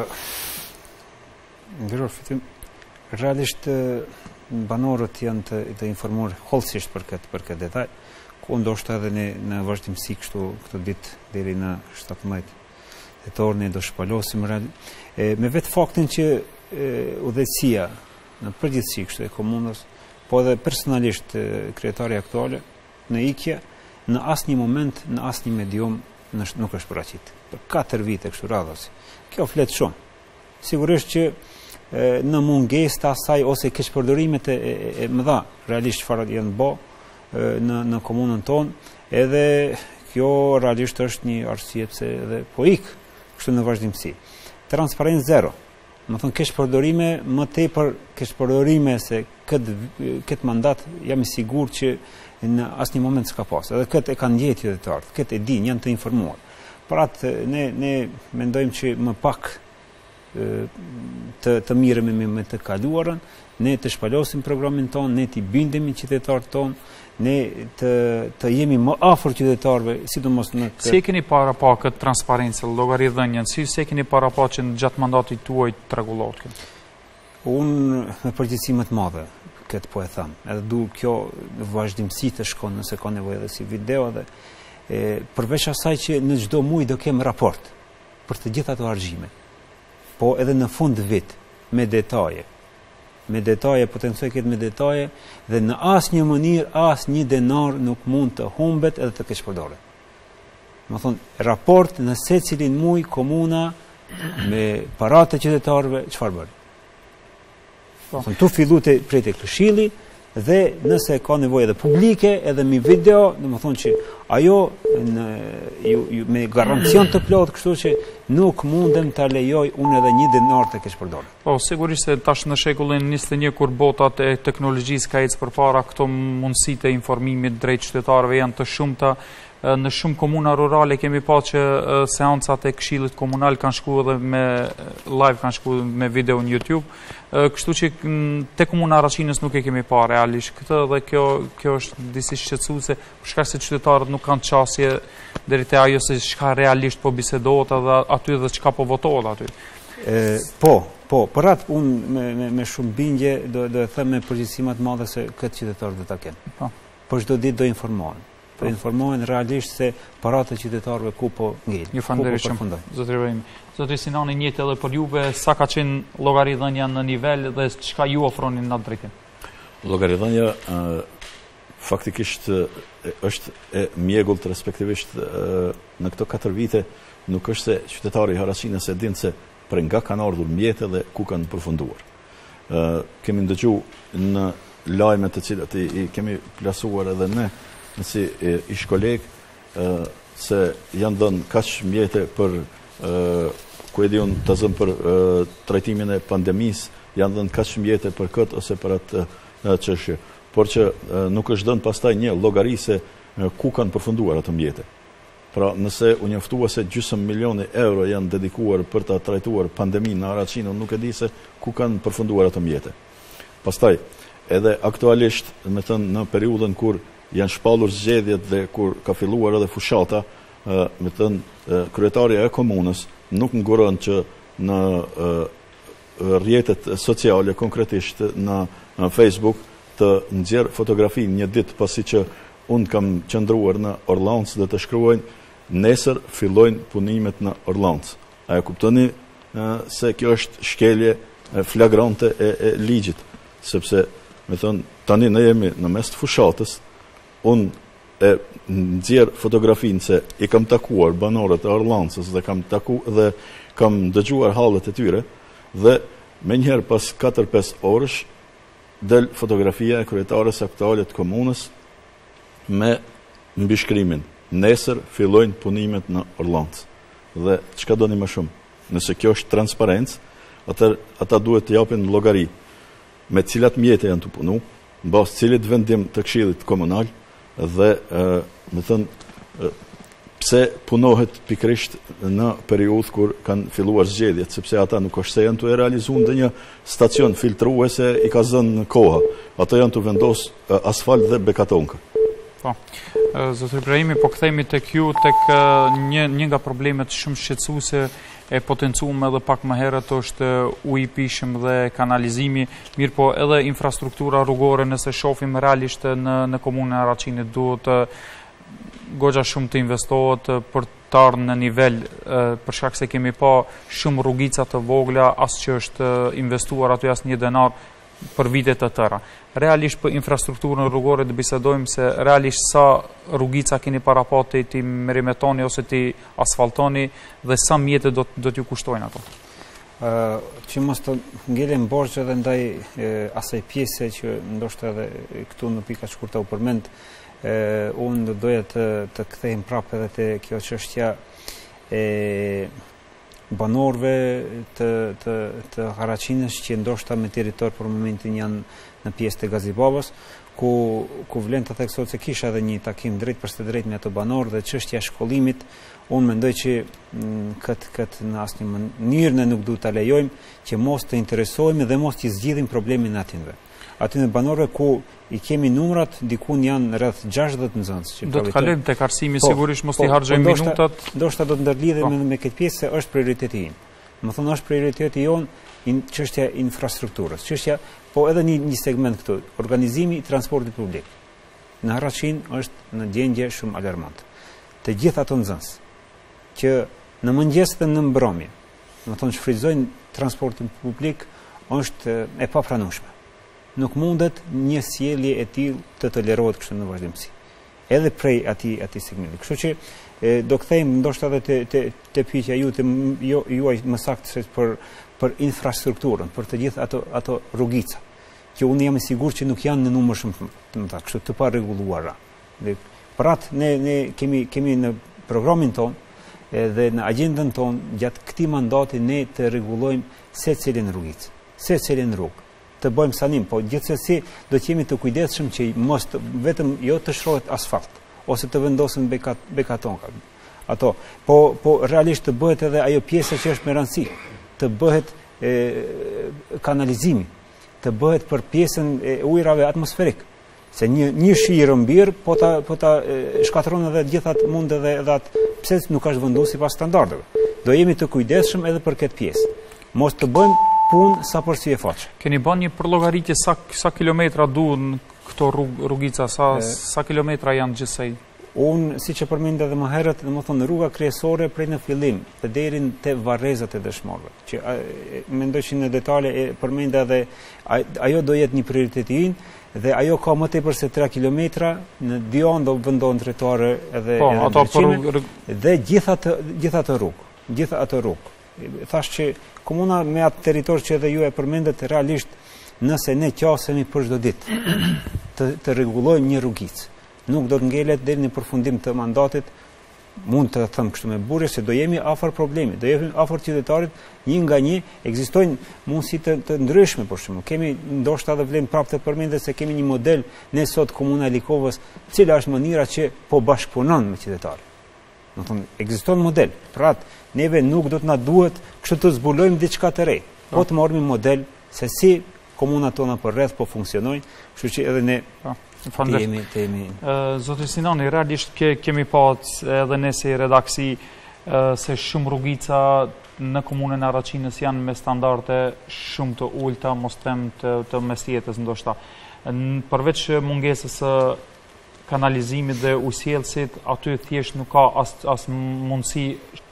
Ngjëro fitim, realisht banorët janë të, të informuar hollësisht për këtë për këtë detaj. Ku ndoshta edhe në, në vazhdimsi kështu këtë ditë deri në shtatëmbëdhjetë tetor ne do shpalosim e, me vetë faktin që e, udhëheqësia në përgjithësi kështu e komunës, po edhe personalisht e, kryetari aktuale në ikje, në asnjë moment, në asnjë medium në, nuk është paraqit. Për katër vite kështu radhës. Kjo flet shumë. Sigurisht që e, në mungesë të asaj ose keqpërdorimet e, e, e mëdha realisht çfarë janë bë në në komunën tonë, edhe kjo realisht është një arsye pse edhe po ik kështu në vazhdimsi. Transparencë zero. Do të thonë keqpërdorime, më tepër keqpërdorime se këtë këtë mandat jam i sigurt që në asnjë moment s'ka pas. Edhe këtë e kanë ndjetë qytetarët, këtë e dinë, janë të informuar. Për atë ne ne mendojmë që më pak të të mirëmi me, me të kaluarën, ne të shpalosim programin tonë, ne të bindemi qytetarët tonë, ne të, të jemi më afër qytetarëve, sidomos në këtë... Si e keni para pa këtë transparencë, llogaridhënien, si se keni para pa që në gjatë mandatit tuaj të rregullohet këtë? Unë me përgjegjësi më të madhe, këtë po e tham, edhe du kjo vazhdimsi të shkon, nëse ka nevojë edhe si video dhe e, përveç asaj që në çdo muaj do kem raport për të gjitha ato argjime, po edhe në fund vit me detaje. Me detaje, potencoj këtë me detaje, dhe në asë një mënyrë, asë një denar nuk mund të humbet edhe të keqpërdoret. Më thonë, raport në secilin muaj komuna me paratë të qytetarëve, çfarë bëri? Po. Thonë, tu fillu të prej të këshilli, dhe nëse ka nevojë edhe publike, edhe mi video, dhe më thonë që ajo në, ju, ju, me garancion të plotë, kështu që nuk mundem të lejoj unë edhe një denar të keqpërdoret. Po, sigurisht se tash në shekullin njëzet e një kur botat e teknologjisë ka ecë përpara, këto mundësitë e informimit drejt qytetarëve janë të shumta. Në shumë komuna rurale kemi pa që seancat e këshillit komunal kanë shkuar edhe me live, kanë shkuar me video në YouTube. Kështu që te komuna Haraçinës nuk e kemi pa realisht këtë, dhe kjo kjo është disi shqetësuese, për shkak se qytetarët nuk kanë çasje deri te ajo se çka realisht po bisedohet edhe aty dhe çka po votohet aty. E, po, po, për atë unë me, me, me shumë bindje do do e them me përgjegjësi më të madhe se këtë qytetarët do ta kenë. Po. Për çdo ditë do informohen. Të informohen realisht se paratë e qytetarëve ku po ngel. Ju falenderoj shumë. Zotri Ibrahimi. Zotri Sinani, njëjtë edhe për juve, sa ka qenë llogaridhënia në nivel dhe çka ju ofroni në atë drejtim? Llogaridhënia faktikisht është e mjegullt, respektivisht në këto katër vite nuk është se qytetari i Haraçinës e din se për nga kanë ardhur mjete dhe ku kanë përfunduar. Kemi ndëgjuar në lajmet të cilat i, i kemi plasuar edhe ne si ish koleg, se janë dhënë kaq mjete për ku e diun të zëm për trajtimin e pandemisë, janë dhënë kaq mjete për këtë ose për atë çështje, por që nuk është dhënë pastaj një llogari se ku kanë përfunduar ato mjete. Pra, nëse u njoftua se gjysmë milioni euro janë dedikuar për ta trajtuar pandeminë në Haraçinë, nuk e di se ku kanë përfunduar ato mjete. Pastaj, edhe aktualisht, me thënë, në periudhën kur janë shpallur zgjedhjet dhe kur ka filluar edhe fushata, me thënë kryetarja e komunës nuk nguron që në rrjetet sociale, konkretisht në Facebook, të nxjerr fotografinë një ditë pasi që unë kam qëndruar në Orllancë dhe të shkruajnë nesër fillojnë punimet në Orllancë. A e kuptoni se kjo është shkelje flagrante e, e ligjit, sepse me thënë tani ne jemi në mes të fushatës, unë e nxjerr fotografinë se i kam takuar banorët e Orllancës dhe kam taku dhe kam dëgjuar hallet e tyre dhe me njëherë pas katër pesë orësh del fotografia e kryetares aktuale të komunës me mbishkrimin nesër fillojnë punimet në Orllancë. Dhe çka doni më shumë? Nëse kjo është transparencë, atër ata duhet të japin llogari me cilat mjete janë të punu, mbas cilit vendim të Këshillit Komunal dhe me thënë pse punohet pikrisht në periudhë kur kanë filluar zgjedhjet, sepse ata nuk është se janë të e realizuar ndonjë stacion filtruese i ka zënë koha. Ata janë të vendos asfalt dhe bekatonka. Po. Zotër Ibrahimi, po kthehemi tek ju, tek një një nga problemet shumë shqetësuese e potencuar edhe pak më herët është uji i pishëm dhe kanalizimi, mirë po edhe infrastruktura rrugore, nëse shohim realisht në në komunën e Araqinit duhet goxha shumë të investohet për të ardhur në nivel, për shkak se kemi pa shumë rrugica të vogla, as që është investuar aty as një denar për vite të tëra. Realisht për infrastrukturën rrugore të bisedojmë se realisht sa rrugica keni parapati ti merimetoni ose ti asfaltoni dhe sa mjete do, do t'ju kushtojnë ato? Uh, që mos të ngelem borxhe edhe ndaj uh, asaj pjese që ndoshta edhe këtu në pika shkurta u përmend, uh, unë doja të, të kthehim prapë edhe te kjo çështja e banorëve të, të, të Araqinës që ndoshta me territor për momentin janë në pjesë të Gazibabës, ku, ku vlen të theksoj se kisha edhe një takim drejt për së drejt me ato banorë dhe çështja e shkollimit, unë mendoj që këtë kët në asnjë mënyrë ne nuk duhet ta lejojmë që mos të interesohemi dhe mos të zgjidhim problemin atinve. Aty në banorëve ku i kemi numrat, dikun janë rreth gjashtëdhjetë nxënës. Do të kalojmë tek arsimi, po, sigurisht mos po, i harxojmë minutat. Ndoshta do të ndërlidhem me, me këtë pjesë se është prioriteti im. Më thonë është prioriteti jon in çështja e infrastrukturës. Çështja, po edhe një, një segment këtu, organizimi i transportit publik. Në Araqin është në gjendje shumë alarmante. Të gjithë ato nxënës që në mëngjes dhe në mbrëmje, më thonë shfrytëzojnë transportin publik, është e papranueshme. Nuk mundet një sjellje e tillë të tolerohet kështu në vazhdimsi. Edhe prej atij atij segmenti. Kështu që e, do kthejmë ndoshta edhe te te, te pyetja juaj jo, juaj më saktë për për infrastrukturën, për të gjithë ato ato rrugica, që unë jam i sigurt që nuk janë në numër shumë të mëdha, kështu të pa rregulluara. Dhe për atë ne ne kemi kemi në programin ton dhe në agjendën ton gjatë këtij mandati ne të rregullojmë secilin rrugicë, secilin rrugë. Të bëjmë sanim, po gjithsesi do të jemi të kujdesshëm që mos të, vetëm jo të shrohet asfalt ose të vendosen bekat, bekatonka. Ato, po po realisht të bëhet edhe ajo pjesa që është me rëndësi, të bëhet e, kanalizimi, të bëhet për pjesën e ujrave atmosferik. Se një një shi i rrëmbir po ta po ta e, shkatërron edhe gjithat mund edhe edhe atë pse nuk është venduar sipas standardeve. Do jemi të kujdesshëm edhe për këtë pjesë. Mos të bëjmë punë sa për si e faqe. Keni bën një përllogaritje sa sa kilometra duhen këto rrug, rrugica, sa e, sa kilometra janë gjithsej? Unë, siç e përmendë edhe më herët, domethënë rruga kryesore prej në fillim të deri te varrezat e dëshmorëve. Që a, e, mendoj që në detale e përmendë edhe a, ajo do jetë një prioritet i ynë dhe ajo ka më tepër se tre kilometra, në dy anë do vendohen trotuare edhe po, edhe ato për rrug... dhe gjithë ato gjithë ato rrugë, gjithë ato rrugë. Thash që komuna me atë territor që edhe ju e përmendet realisht nëse ne qasemi për çdo ditë të, të rregullojmë një rrugicë, nuk do të ngelet deri në përfundim të mandatit, mund të them kështu me burrë se do jemi afër problemit, do jemi afër qytetarit, një nga një ekzistojnë mundësi të, të ndryshme për shembull. Kemi ndoshta edhe vlen prapë të përmendet se kemi një model ne sot komuna e Likovës, cila është mënyra që po bashkëpunon me qytetarin. Do të thonë ekziston model. Pra neve nuk do të na duhet kështu të zbulojmë diçka të re, po të marrim model se si komunat tona për rreth po funksionojnë, kështu që edhe ne të jemi... Të jemi... Zotri Sinani, realisht kemi pa edhe ne si redaksi se shumë rrugica në komunën e Araqinës janë me standarde shumë të ulta, mos them të mesjetës ndoshta. Përveç mungesës së kanalizimit dhe ujësjellësit, aty thjesht nuk ka as mundësi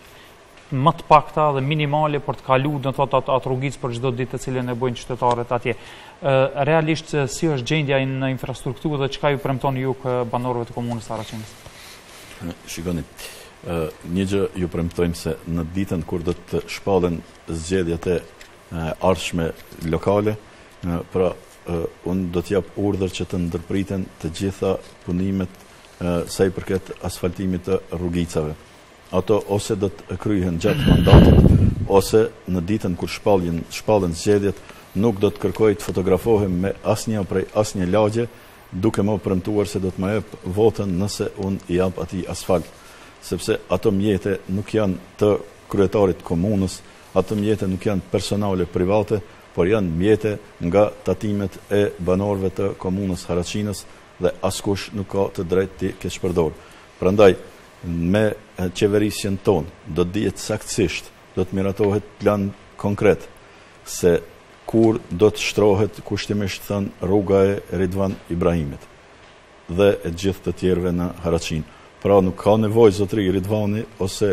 më të pakta dhe minimale për të kaluar në atë atë rrugicë për çdo ditë të cilën e bëjnë qytetarët atje. Realisht si është gjendja në infrastrukturë dhe çka ju premton ju banorëve të komunës së Araqinës? Shikoni, një gjë ju premtojmë se në ditën kur do të shpallen zgjedhjet e ardhshme lokale, pra unë do të jap urdhër që të ndërpriten të gjitha punimet sa i përket asfaltimit të rrugicave. Ato ose do të kryhen gjatë mandatit, ose në ditën kur shpallen zgjedhjet, nuk do të kërkoj të fotografohem me asnjë prej asnjë lagje, duke më premtuar se do të më jep votën nëse unë i jap atij asfalt. Sepse ato mjete nuk janë të kryetarit komunës, ato mjete nuk janë personale private, por janë mjete nga tatimet e banorëve të komunës Araqinës dhe askush nuk ka të drejtë ti keq përdor. Prandaj, me qeverisjen tonë do të dihet saktësisht, do të miratohet plan konkret se kur do të shtrohet kushtimisht thënë rruga e Ridvan Ibrahimit dhe e gjithë të tjerëve në Haraqinë. Pra nuk ka nevojë zotri Ridvani ose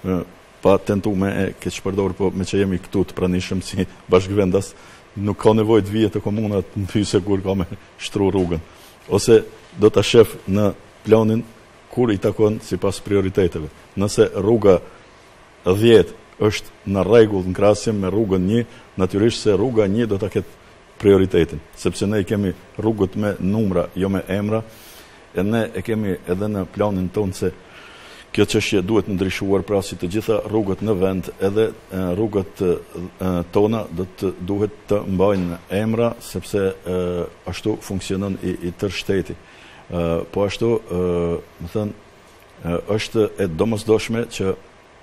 pa tentuar e keq përdor, po me që jemi këtu të pranishëm si bashkëvendas, nuk ka nevojë të vijë të komuna të pyesë kur ka me shtru rrugën. Ose do ta shef në planin kur i takon sipas prioriteteve. Nëse rruga dhjetë është në rregull në krahasim me rrugën një, natyrisht se rruga një do ta ketë prioritetin, sepse ne kemi rrugët me numra, jo me emra, e ne e kemi edhe në planin tonë se kjo çështje duhet ndryshuar, pra si të gjitha rrugët në vend, edhe rrugët tona do të duhet të mbajnë emra, sepse ashtu funksionon i, i tërë shteti. Po ashtu, më thënë, është e domosdoshme që,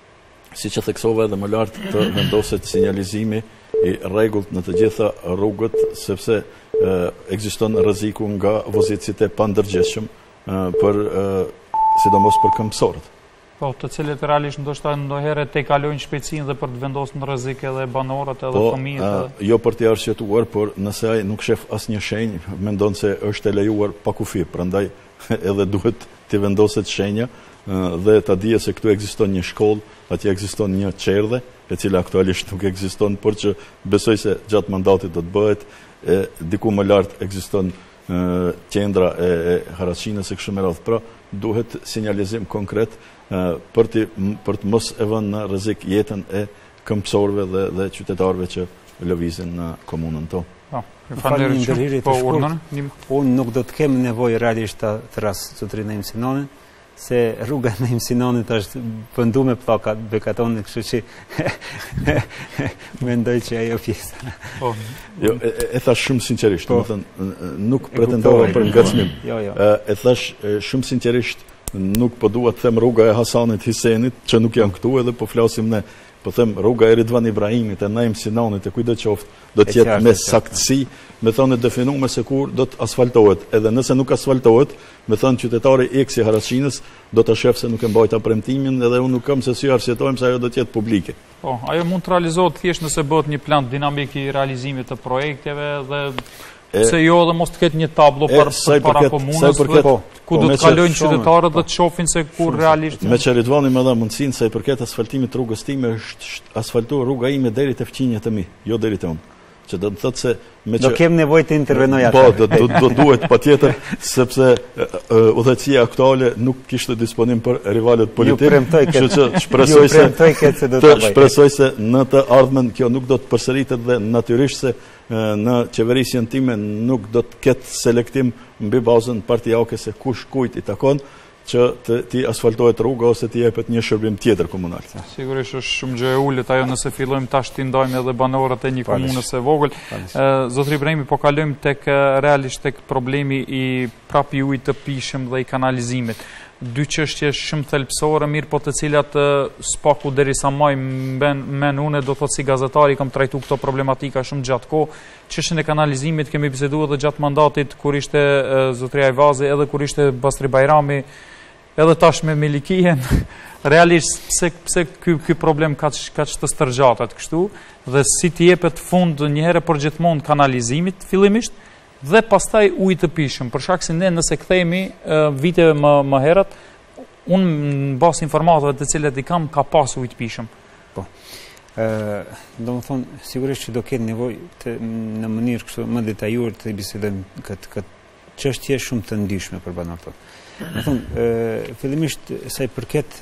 si që theksova edhe më lartë, të vendoset sinjalizimi i rregullt në të gjitha rrugët, sepse ekziston rreziku nga vozitësit e pandërgjeshëm për sidomos për këmbësorët. Po, të cilët realisht ndoshta ndonjëherë te kalojnë shpejtësinë dhe për të vendosur në rrezik edhe banorët edhe fëmijët. Po, jo për t'i arsyetuar, por nëse ai nuk shef asnjë shenjë, mendon se është e lejuar pa kufi, prandaj edhe duhet t'i vendoset shenja dhe ta dije se këtu ekziston një shkollë, atje ekziston një çerdhe, e cila aktualisht nuk ekziston, por që besoj se gjatë mandatit do të bëhet, e diku më lart ekziston qendra e, e Haraçinës e kështu me radhë. Pra, duhet sinjalizim konkret për të për të mos e vënë në rrezik jetën e këmbësorëve dhe dhe qytetarëve që lëvizin në komunën tonë. Po, faleminderit. Po, urdhën. Unë nuk do të kem nevojë realisht të thras zotrin Naim Sinonin, se rruga e Naim Sinonit është vendu me pllaka bekatone, kështu që mendoj që ajo pjesa. Po, jo, e, e thash shumë sinqerisht, do të thënë, nuk pretendova për ngacmim. Jo, jo. E thash shumë sinqerisht, nuk po dua të them rruga e Hasanit Hisenit, që nuk janë këtu, edhe po flasim ne, po them rruga e Ridvan Ibrahimit, e Naim Sinonit, e kujdo qoftë, do të jetë me saktësi, me thonë definuar se kur do të asfaltohet. Edhe nëse nuk asfaltohet, me thonë qytetari X i Haraçinës do ta shef se nuk e mbajta premtimin, edhe unë nuk kam se si arsyetojmë se ajo do të jetë publike. Po, ajo mund të realizohet thjesht nëse bëhet një plan dinamik i realizimit të projekteve dhe pse jo dhe mos të ketë një tablo për para komunës, ku do të kalojnë qytetarët dhe të shohin se kur realisht. Me që Ridvani më dha mundësinë se i përket asfaltimit të rrugës time është asfaltuar rruga ime deri te fqinjet e mi, jo deri te unë. Që do të thotë se me që do kem nevojë të intervenoj atë. Po, do do, do duhet patjetër, sepse udhëheqësia aktuale nuk kishte disponim për rivalët politikë. Kështu që shpresoj se të shpresoj se në të ardhmen kjo nuk do të përsëritet dhe natyrisht se në qeverisjen time nuk do të ketë selektim mbi bazën partijake se kush kujt i takon që të ti asfaltohet rruga ose të jepet një shërbim tjetër komunal. Sigurisht është shumë gjë e ulët ajo nëse fillojmë tash të ndajmë edhe banorët e një komune së vogël. Zotri Ibrahimi, po kalojmë tek realisht tek problemi i prapë ujit të pishëm dhe i kanalizimit. dy çështje shumë thelbësore, mirë po të cilat spaku derisa maj men une, do thot si gazetari kam trajtu këto problematika shumë gjatë kohë. Çështjen e kanalizimit kemi biseduar edhe gjatë mandatit kur ishte zotria Ajvazi, edhe kur ishte Basri Bajrami, edhe tash me Melikien. Realisht pse pse ky ky problem ka ka të stërgjatet kështu dhe si të jepet fund një herë për gjithmonë kanalizimit fillimisht dhe pastaj ujë të pishëm, për shkak se ne nëse kthehemi viteve më më herët, unë mbas informatave të cilat i kam ka pas ujë të pishëm. Po. Ë, domethënë sigurisht që do ketë nevojë të në mënyrë kështu më detajuar të bisedojmë këtë këtë çështje shumë të ndryshme për banorët. Do thonë, fillimisht sa i përket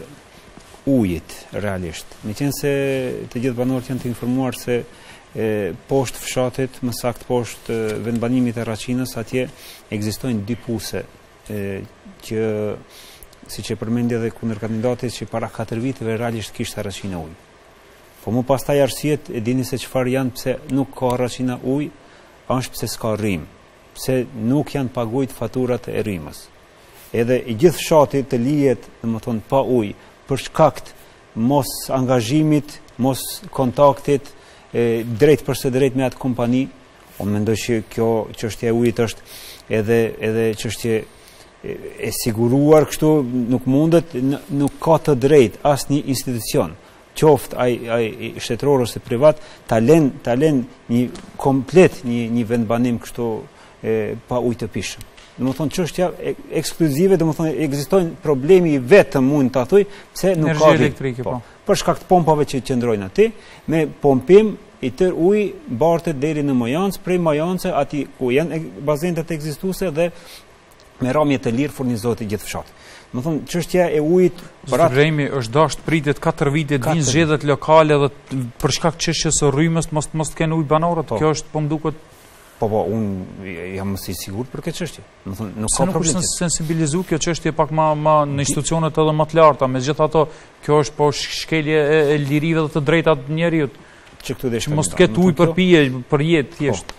ujit realisht. Meqense se të gjithë banorët janë të informuar se e, poshtë fshatit, më saktë poshtë vendbanimit e Raçinës, atje ekzistojnë dy puse e, që siç e përmendja edhe kundër kandidatit që para katër viteve realisht kishte Raçina ujë. Po më pastaj arsyet e dini se çfarë janë pse nuk ka Raçina ujë, është pse s'ka rrim, pse nuk janë paguajt faturat e rrimës. Edhe i gjithë fshati të lihet, domethënë pa ujë, për shkak të mos angazhimit, mos kontaktit e, drejt për së drejt me atë kompani. Unë mendoj që kjo çështja e ujit është edhe edhe çështje e, e siguruar kështu, nuk mundet, nuk ka të drejt asnjë institucion, qoftë ai ai shtetëror ose privat, ta lën ta lën një komplet një një vendbanim kështu e, pa ujë të pishëm. Domethënë çështja ekskluzive, domethënë ekzistojnë problemi vetëm mund ta thuj pse nuk ka elektrike, po. Për shkak të pompave që qëndrojnë aty, me pompim i tër ujë bartet deri në Majancë, prej Majancë aty ku janë bazentet ekzistuese dhe me ramje të lirë furnizohet i gjithë fshatit. Domethënë çështja e ujit për atë Remi është dashur pritet katër vite të vinë zgjedhjet lokale dhe për shkak të çështjes së rrymës mos mos të kenë ujë banorët. Po. Kjo është po më duket. Po po, unë jam më i sigurt për këtë çështje. Do të thonë nuk ka problem. Nuk është sensibilizu kjo çështje pak më më në institucionet edhe më të larta, megjithatë kjo është po shkelje e, e lirive dhe të drejtat të njerëzit. Që këtu desh. Mos të ketë ujë për pije, për jetë thjesht.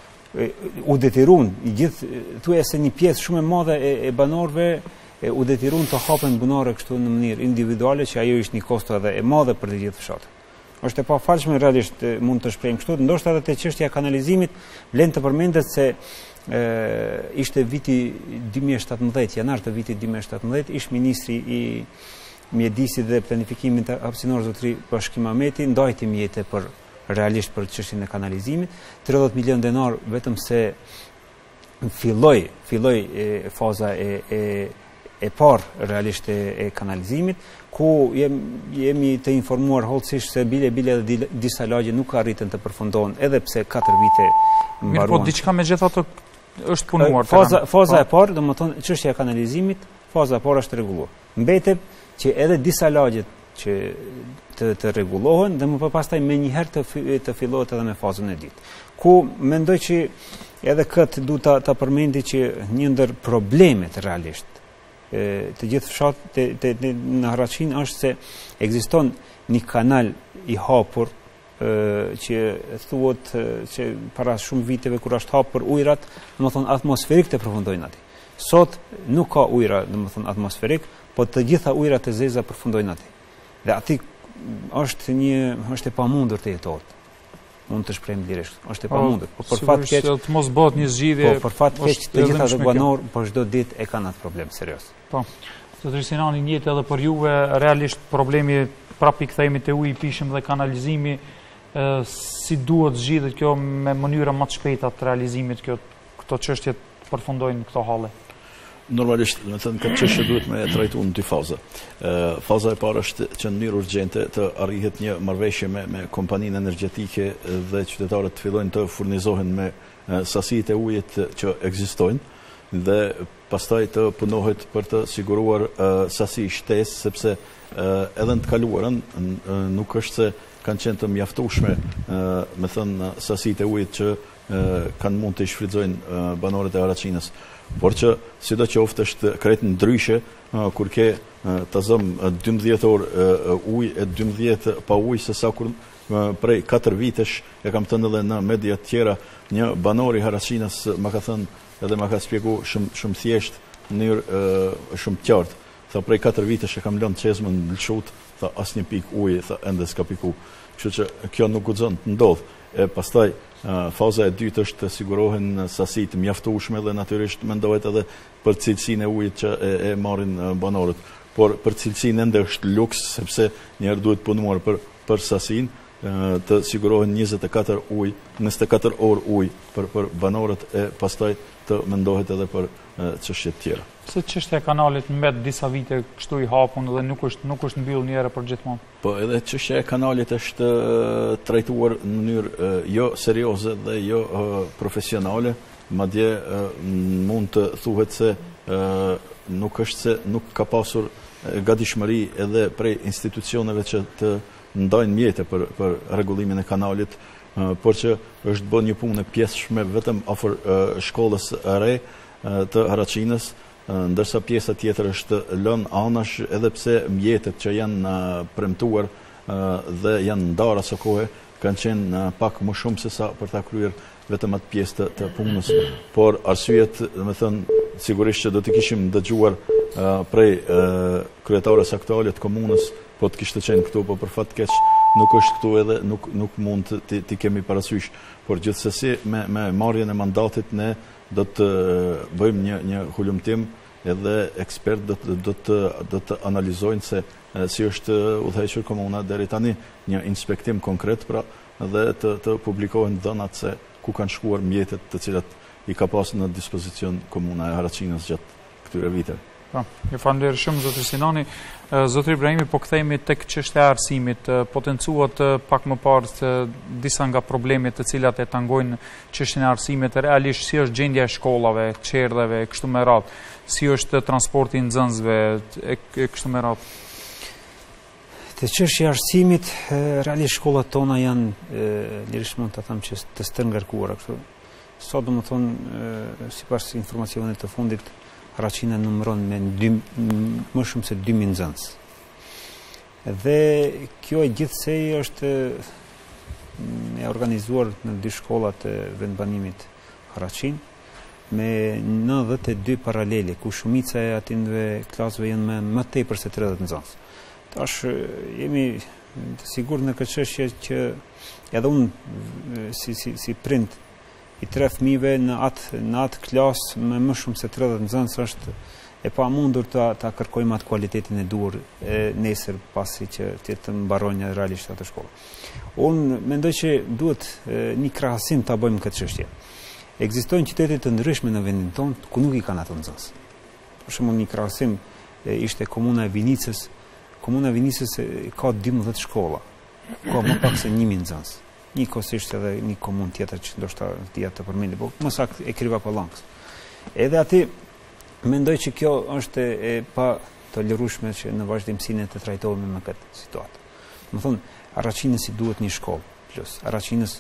U detyrun i gjithë thuaj se një pjesë shumë e madhe e, e banorëve u detyrun të hapen bunare kështu në mënyrë individuale, që ajo ishte një kosto edhe e madhe për të gjithë fshatin. Është e pafalshme realisht mund të shprehim kështu, ndoshta edhe te çështja e kanalizimit vlen të përmendet se e, ishte viti dy mijë e shtatëmbëdhjetë, janar të vitit dy mijë e shtatëmbëdhjetë, ish ministri i mjedisit dhe planifikimit hapësinor zotëri Bashkim Ahmeti ndajti mjete për realisht për çështjen e kanalizimit, tridhjetë milion denar vetëm se filloi filloi faza e e e parë realisht e, e kanalizimit, ku jem, jemi të informuar hollësisht se bile bile edhe disa lagje nuk arritën të përfundohen edhe pse katër vite mbaruan. Mirë, po diçka megjithatë është punuar. Faza faza e parë, domethënë çështja e kanalizimit, faza e parë është rregulluar. Mbetet që edhe disa lagje që të, të rregullohen dhe më pastaj me një herë të, të fillohet edhe me fazën e dytë. Ku mendoj që edhe këtë du ta, ta përmendi që një ndër problemet realisht të gjithë fshat në Raçinë është se ekziston një kanal i hapur e, që thuhet që para shumë viteve kur është hapur ujrat, domethënë atmosferik të përfundojnë aty. Sot nuk ka ujra, domethënë atmosferik, po të gjitha ujrat e zeza përfundojnë aty. Dhe aty është një është e pamundur të jetohet. Mund të shprehim direkt. Është e pamundur. Po për fat keq të mos bëhet një zgjidhje. Po për fat keq të gjitha të banor po çdo ditë e kanë atë problem serioz. Po. Zotëri Sinani, njëjtë edhe për juve realisht problemi prapë i kthehemi te uji i pishëm dhe kanalizimi, e, si duhet zgjidhet kjo me mënyra më të shpejta të realizimit kjo këto çështje përfundojnë këto halle. Normalisht, do të thënë këtë çështje duhet me trajtuar në dy faza. Ë faza e parë është që në mënyrë urgjente të arrihet një marrëveshje me me kompaninë energjetike dhe qytetarët të fillojnë të furnizohen me sasitë e ujit që ekzistojnë dhe pastaj të punohet për të siguruar uh, sasi shtesë, sepse uh, edhe në të kaluarën uh, nuk është se kanë qenë të mjaftueshme uh, me thënë sasitë e ujit që uh, kanë mund të shfrytëzojnë uh, banorët e Raçinës. Por që sidoqoftë është krejt ndryshe uh, kur ke uh, të zëm uh, dymbëdhjetë orë uh, ujë e dymbëdhjetë pa ujë, se sa kur uh, prej katër vitesh e kam thënë edhe në media të tjera, një banor i Raçinës më ka thënë edhe më ka shpjegu shumë shumë thjesht në mënyrë uh, shumë të qartë. tha prej katër vitesh e kam lënë çezmën në Lëshut, tha asnjë pikë uji, tha ende s'ka piku. Kështu që kjo nuk guxon të ndodh. E pastaj faza e dytë është të sigurohen sasitë mjaftueshme dhe natyrisht mendohet edhe për cilësinë e ujit që e, e marrin banorët. Por për cilësinë ende është luks, sepse njerë duhet punuar për, për sasinë, të sigurohen njëzet e katër uj, njëzet e katër orë uj për, për banorët e pastaj të mendohet edhe për çështjet tjera. Se çështja e kanalit mbet disa vite kështu i hapun dhe nuk është nuk është mbyll një herë për gjithmonë. Po edhe çështja e kanalit është trajtuar në mënyrë jo serioze dhe jo profesionale, madje mund të thuhet se nuk është se nuk ka pasur gatishmëri edhe prej institucioneve që të ndajnë mjete për, për rregullimin e kanalit, por që është bërë një punë e pjesshme vetëm afër shkollës së re të Haraçinës, ndërsa pjesa tjetër është lënë anash, edhe pse mjetet që janë premtuar dhe janë ndarë asaj kohe kanë qenë pak më shumë se sa për ta kryer vetëm atë pjesë të, të punës. Por arsyet, do të thënë, sigurisht që do të kishim dëgjuar prej kryetares aktuale të komunës, po të kishte qenë këtu, po për fat keq nuk është këtu edhe nuk, nuk mund të, të kemi parasysh. Por gjithsesi me, me marrjen e mandatit ne do të bëjmë një, një hulumtim edhe ekspert do të, do të, do të analizojnë se si është udhëhequr komuna deri tani, një inspektim konkret pra, dhe të, të publikohen dhënat se ku kanë shkuar mjetet të cilat i ka pasur në dispozicion komuna e Haraçinës gjatë këtyre viteve. Po, ju falenderoj shumë zotri Sinani. Zotri Ibrahimi, po kthehemi tek çështja e arsimit. Potencuat pak më parë të disa nga problemet të cilat e tangojnë çështjen e arsimit, realisht si është gjendja e shkollave, çerdheve, kështu me radhë, si është transporti i nxënësve e, e kështu me radhë. Te çështja e arsimit, realisht shkollat tona janë lirisht mund ta them që të stërngarkuara kështu. Sot do të thonë sipas informacionit të fundit Haraçina numëron me dy, më shumë se dy mijë nxënës. Dhe kjo e gjithsej është e organizuar në dy shkollat e vendbanimit Haraçin me nëntëdhjetë e dy paralele, ku shumica e atyre klasëve janë me më tepër se tridhjetë nxënës. Tash jemi të sigurt në këtë çështje që edhe unë si si si prind i tre fëmijëve në atë në atë klasë me më shumë se tridhjetë nxënës është e pamundur ta ta kërkojmë atë cilëtetin e duhur e nesër pasi që të të mbarojnë realisht atë shkollë. Unë mendoj që duhet e, një krahasim ta bëjmë këtë çështje. Ekzistojnë qytete të ndryshme në vendin tonë ku nuk i kanë ato nxënës. Për shembull një krahasim e, ishte komuna e Vinicës. Komuna e Vinicës ka dymbëdhjetë shkolla. Ka më pak se një mijë nxënës. Njëkohësisht edhe një komunë tjetër që ndoshta dia të përmendë, po më saktë e Kriva Pallangës. Edhe aty mendoj që kjo është e, e pa tolerueshme që në vazhdimsinë të trajtohemi me këtë situatë. Do të thonë, Haraçinës i duhet një shkollë plus. Haraçinës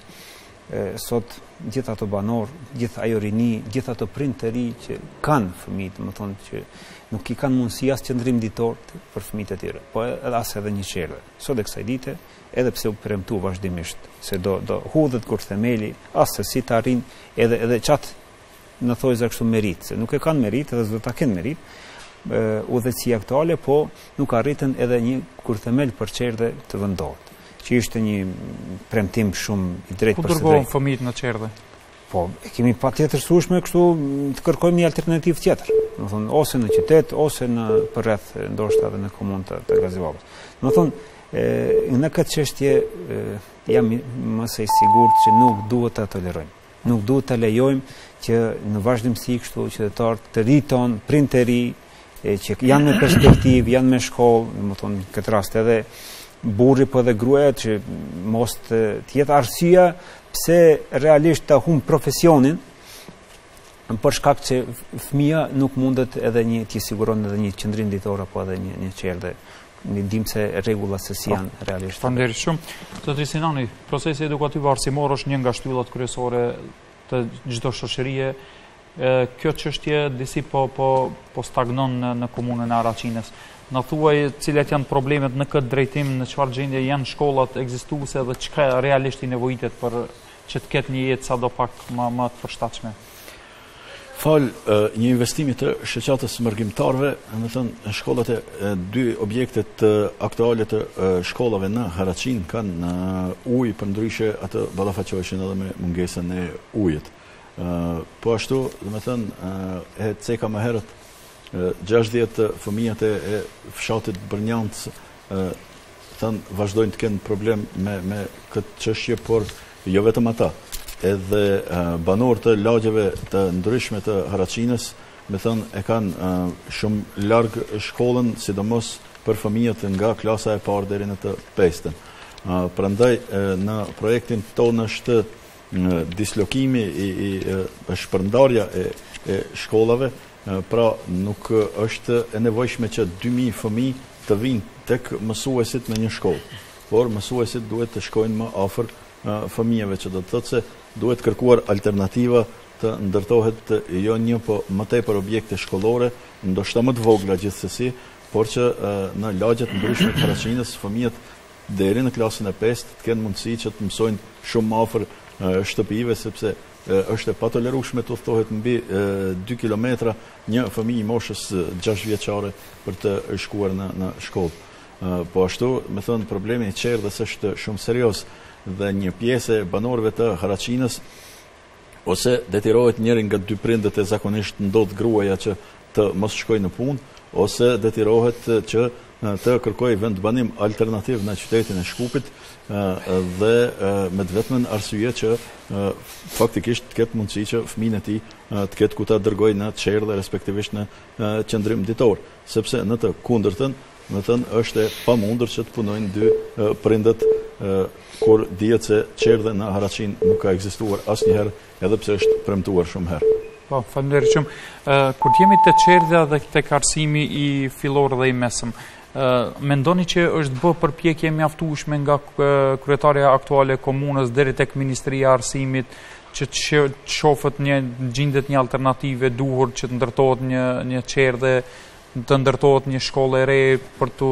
sot gjithë ato banor, gjithë ajo rini, gjithë ato prind të ri që kanë fëmijë, do të thonë që nuk i kanë mundësi as qëndrim ditor për fëmijët e tyre, po edhe as edhe një çerdhe. Sot e kësaj dite, edhe pse u premtu vazhdimisht se do do hudhet kur themeli, as se si të arrin edhe edhe çat në thojza kështu merit, se nuk e kanë merit edhe s'do ta kenë merit. Udhëheqësia aktuale, po nuk arritën edhe një kur themel për çerdhe të vendohet, që ishte një premtim shumë i drejtë për së drejtë. Ku dërgohen fëmijët në çerdhe? Po, e kemi patjetër sushme kështu të kërkojmë një alternativë tjetër. Do thonë ose në qytet ose në përreth ndoshta edhe në komunë të, të Gazivallës. Do thonë në këtë çështje jam më së sigurt që nuk duhet ta tolerojmë. Nuk duhet ta lejojmë që në vazhdimsi kështu qytetarët të rriton, prind të ri që janë me perspektivë, janë me shkollë, do thonë në këtë rast edhe burri po edhe gruaja që mos të jetë arsyeja pse realisht ta humb profesionin për shkak që fëmia nuk mundet edhe një t'i siguron edhe një qendrim ditor apo edhe një një çerdhe. Ne dim se rregullat se si janë realisht. Faleminderit shumë. Zotri Sinani, procesi edukativ arsimor është një nga shtyllat kryesore të çdo shoqërie. Kjo çështje disi po po po stagnon në, në komunën e Haraçinës. Na thuaj cilat janë problemet në këtë drejtim, në çfarë gjendje janë shkollat ekzistuese dhe çka realisht i nevojitet për që të ketë një jetë sadopak më më të përshtatshme. Fal një investimi të shoqatës mërgjimtarve, më thënë shkollat e dy objektet të aktuale të shkollave në Haracin kanë ujë, për ndryshe atë ballafaqoheshin edhe me mungesën e ujit. Po ashtu, dhe më thënë, e ceka më herët, gjashtëdhjetë fëmijët e fshatit Bërnjanc thënë vazhdojnë të kenë problem me, me këtë çështje, por jo vetëm ata. Edhe uh, banor të lagjeve të ndryshme të Haracinës, me thënë, e kanë uh, shumë largë shkollën, sidomos për fëmijët nga klasa e parë deri në të pestën. Uh, prandaj, uh, në projektin tonë është uh, dislokimi i, i uh, shpërndarja e, e shkollave, uh, pra nuk uh, është e nevojshme që dy mijë fëmijë të vinë tek mësuesit në një shkollë, por mësuesit duhet të shkojnë më afër uh, fëmijëve, që do të thotë se duhet kërkuar alternativa të ndërtohet jo një, po më tepër objekte shkollore, ndoshta më të vogla gjithsesi, por që në lagjet ndryshme të Haracinës fëmijët deri në klasën e pestë të kenë mundësi që të mësojnë shumë më afër shtëpive, sepse është e patolerueshme të udhtohet mbi dy kilometra një fëmijë moshës gjashtë vjeçare për të shkuar në në shkollë. Po ashtu, me thënë, problemi i qerdhës është shumë serioz, dhe një pjesë e banorëve të Haracinës ose detirohet njëri nga dy prindët, e zakonisht ndodh gruaja që të mos shkojë në punë, ose detirohet që të kërkojë vendbanim alternativ në qytetin e Shkupit, dhe me të vetmen arsye që faktikisht të ketë mundësi që fëmijën e tij të ketë ku ta dërgojë në çerdhe, respektivisht në qendrim ditor, sepse në të kundërtën, me thënë, është e pamundur që të punojnë dy uh, prindët, uh, kur dihet se çerdhe në Haracin nuk ka ekzistuar asnjëherë, edhe pse është premtuar shumë herë. Po, faleminderit shumë. Uh, kur jemi te çerdha dhe tek arsimi i fillor dhe i mesëm, uh, mendoni që është bë përpjekje mjaftueshme nga uh, kryetaria aktuale e komunës deri tek Ministria e Arsimit që të shofët një gjendet një alternative duhur që të ndërtohet një një çerdhe, të ndërtohet një shkollë e re për të...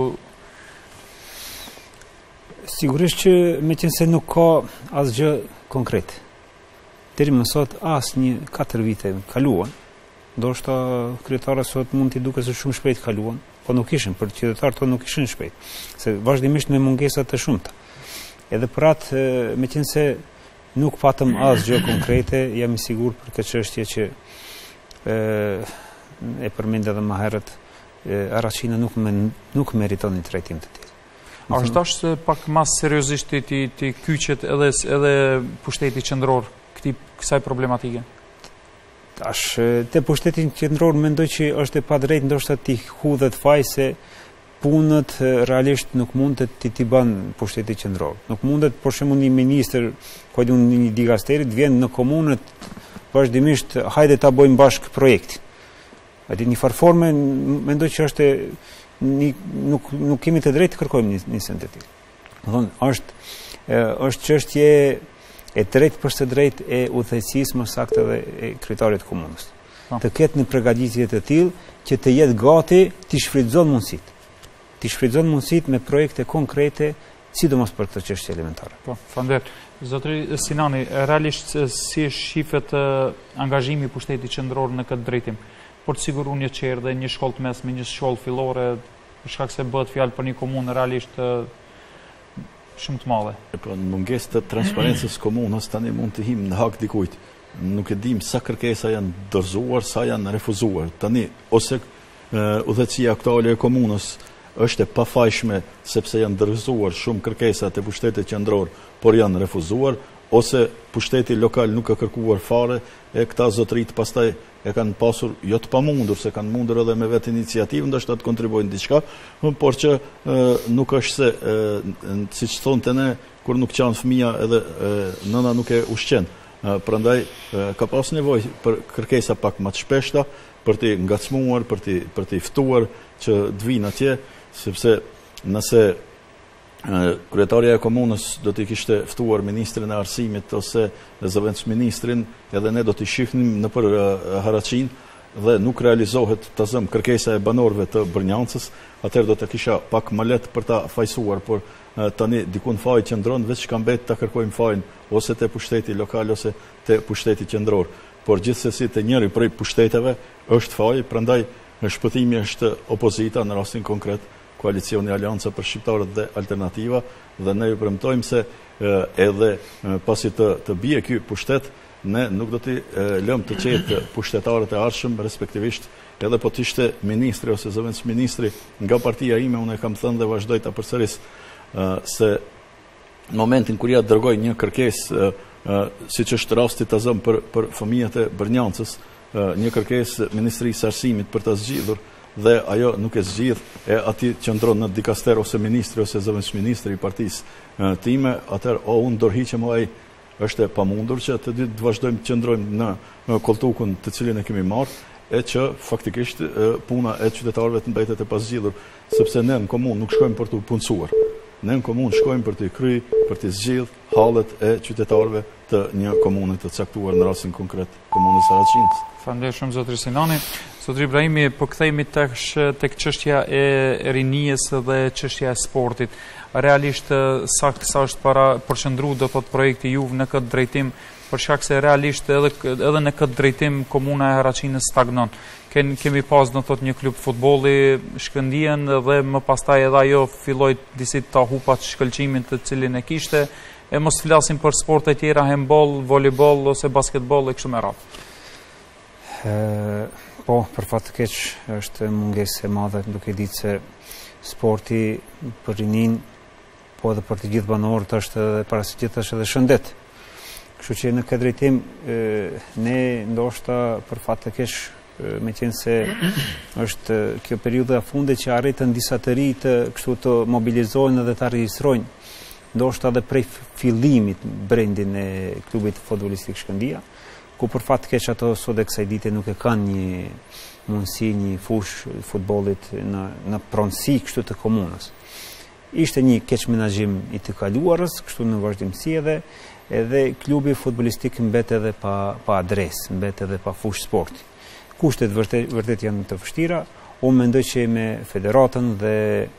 Sigurisht që me qenë se nuk ka asgjë konkret. Deri më sot as një katër vite kaluan, ndoshta kryetara sot mund t'i duket se shumë shpejt kaluan, po nuk ishin, për qytetarët tonë nuk ishin shpejt, se vazhdimisht me mungesa të shumta. Edhe për atë, me qenë se nuk patëm asgjë konkrete, jam i sigurt për këtë çështje që e, e përmend edhe më herët, Haracina nuk, me, nuk meriton një trajtim të tillë. A është tash se pak mas seriozisht ti ti, ti kyçet edhe edhe pushteti qendror këtij kësaj problematike? Tash te pushteti qendror mendoj që është e padrejtë ndoshta ti hudhet faj se punët realisht nuk mund të ti, ti bën pushteti qendror. Nuk mundet për shembull një ministër, ku di një digasteri të vjen në komunët vazhdimisht, hajde ta bëjmë bashk projektin. Ati një farforme, mendoj që është një, nuk, nuk kemi të drejtë të kërkojmë një, një send të tillë. Domthon, është është çështje e drejtë për së drejtë e udhëheqësisë më saktë dhe e kryetarit të komunës. No. Të ketë një përgatitje të tillë që të jetë gati të shfrytëzon mundësitë. Të shfrytëzon mundësitë me projekte konkrete, sidomos për këtë çështje elementare. Po, faleminderit. Zotri Sinani, realisht si shifet angazhimi i pushtetit qendror në këtë drejtim? Për të siguruar një çerdhe, një shkollë të mesme, një shkollë fillore, për shkak se bëhet fjalë për një komunë realisht shumë të madhe. Po në mungesë të transparencës komunës tani mund të him në hak dikujt. Nuk e dim sa kërkesa janë dorëzuar, sa janë refuzuar. Tani ose udhëheqësia aktuale e komunës është e pafajshme sepse janë dorëzuar shumë kërkesa te pushtetit qendror, por janë refuzuar, ose pushteti lokal nuk ka kërkuar fare, e këta zotërit pastaj e kanë pasur jo të pamundur, se kanë mundur edhe me vetë iniciativë, ndoshta të kontribuojnë diçka, por që e, nuk është se, e, siç thonte ne, kur nuk qanë fëmia edhe e, nëna nuk e ushqen. E, prandaj e, ka pas nevojë për kërkesa pak më të shpeshta, për t'i ngacmuar, për t'i për t'i ftuar që të vinë atje, sepse nëse kryetaria e komunës do t'i kishte ftuar ministrin e arsimit ose zëvendësministrin, edhe ne do t'i shihnim në për Haracin dhe nuk realizohet të zëm kërkesa e banorëve të Bërnjancës, atëherë do të kisha pak më lehtë për ta fajsuar, por tani dikun faji qëndron, veç ka mbet ta kërkojmë fajin ose te pushteti lokal ose te pushteti qendror. por gjithsesi të njëri prej pushteteve është faji, prandaj shpëtimi është opozita, në rastin konkret koalicioni Alianca për Shqiptarët dhe Alternativa, dhe ne ju premtojmë se edhe pasi të, të bie ky pushtet, ne nuk do t'i lëmë të qetë pushtetarët e ardhshëm, respektivisht edhe po t'ishte ministri ose zëvendës ministri nga partia ime, unë e kam thënë dhe vazhdoj ta përsëris se në momentin kur ja dërgoj një kërkesë, siç është rasti të zëm për, për fëmijët e Bërnjancës, një kërkesë Ministrisë së Arsimit për ta zgjidhur, dhe ajo nuk e zgjidh, e ati qëndron në dikaster ose ministri ose zëvendës ministri i partisë time, atëherë o unë dorhiqem o ai është e pamundur që të ditë të vazhdojmë të qëndrojmë në koltukun të cilin e kemi marrë, e që faktikisht puna e qytetarëve të mbetet e pasgjidhur, sepse ne në komunë nuk shkojmë për të punësuar. Ne në komunë shkojmë për të kry, për të zgjidh hallet e qytetarëve të një komune të caktuar, në rastin konkret komunës Saraqinës. Faleminderit shumë zotri Sinani. Zotri Ibrahimi, po kthehemi tek tek çështja e rinisë dhe çështja e sportit. Realisht sa sa është para përqendruar do thotë projekti juv në këtë drejtim, për shkak se realisht edhe edhe në këtë drejtim komuna e Haraqinës stagnon. Ken, kemi pas do thotë një klub futbolli Shkëndijën dhe më pastaj edhe ajo filloi disi ta hupat shkëlqimin të cilin e kishte, e mos flasim për sporte tjera, handball, volleyball ose basketball e kështu me radhë. Po, për fat të keq është mungesë e madhe, duke ditë se sporti për rinin, po edhe për të gjithë banorët është edhe para së gjithë është edhe shëndet. Kështu që në këtë drejtim ne ndoshta për fat të keq, me qenë se është kjo periudha e fundit që arritën disa të ri të kështu të mobilizohen dhe të regjistrojnë, ndoshta edhe prej fillimit brendin e klubit futbollistik Shkëndija, ku për fat të keq ato sot e kësaj dite nuk e kanë një mundësi, një fush futbollit në, në pronësi kështu të komunës. Ishte një keq menaxhim i të kaluarës, kështu në vazhdimsi edhe, edhe klubi futbollistik mbet edhe pa, pa adresë, mbet edhe pa fush sporti. Kushtet vërtet, vërtet janë të vështira, unë mendoj që me federatën dhe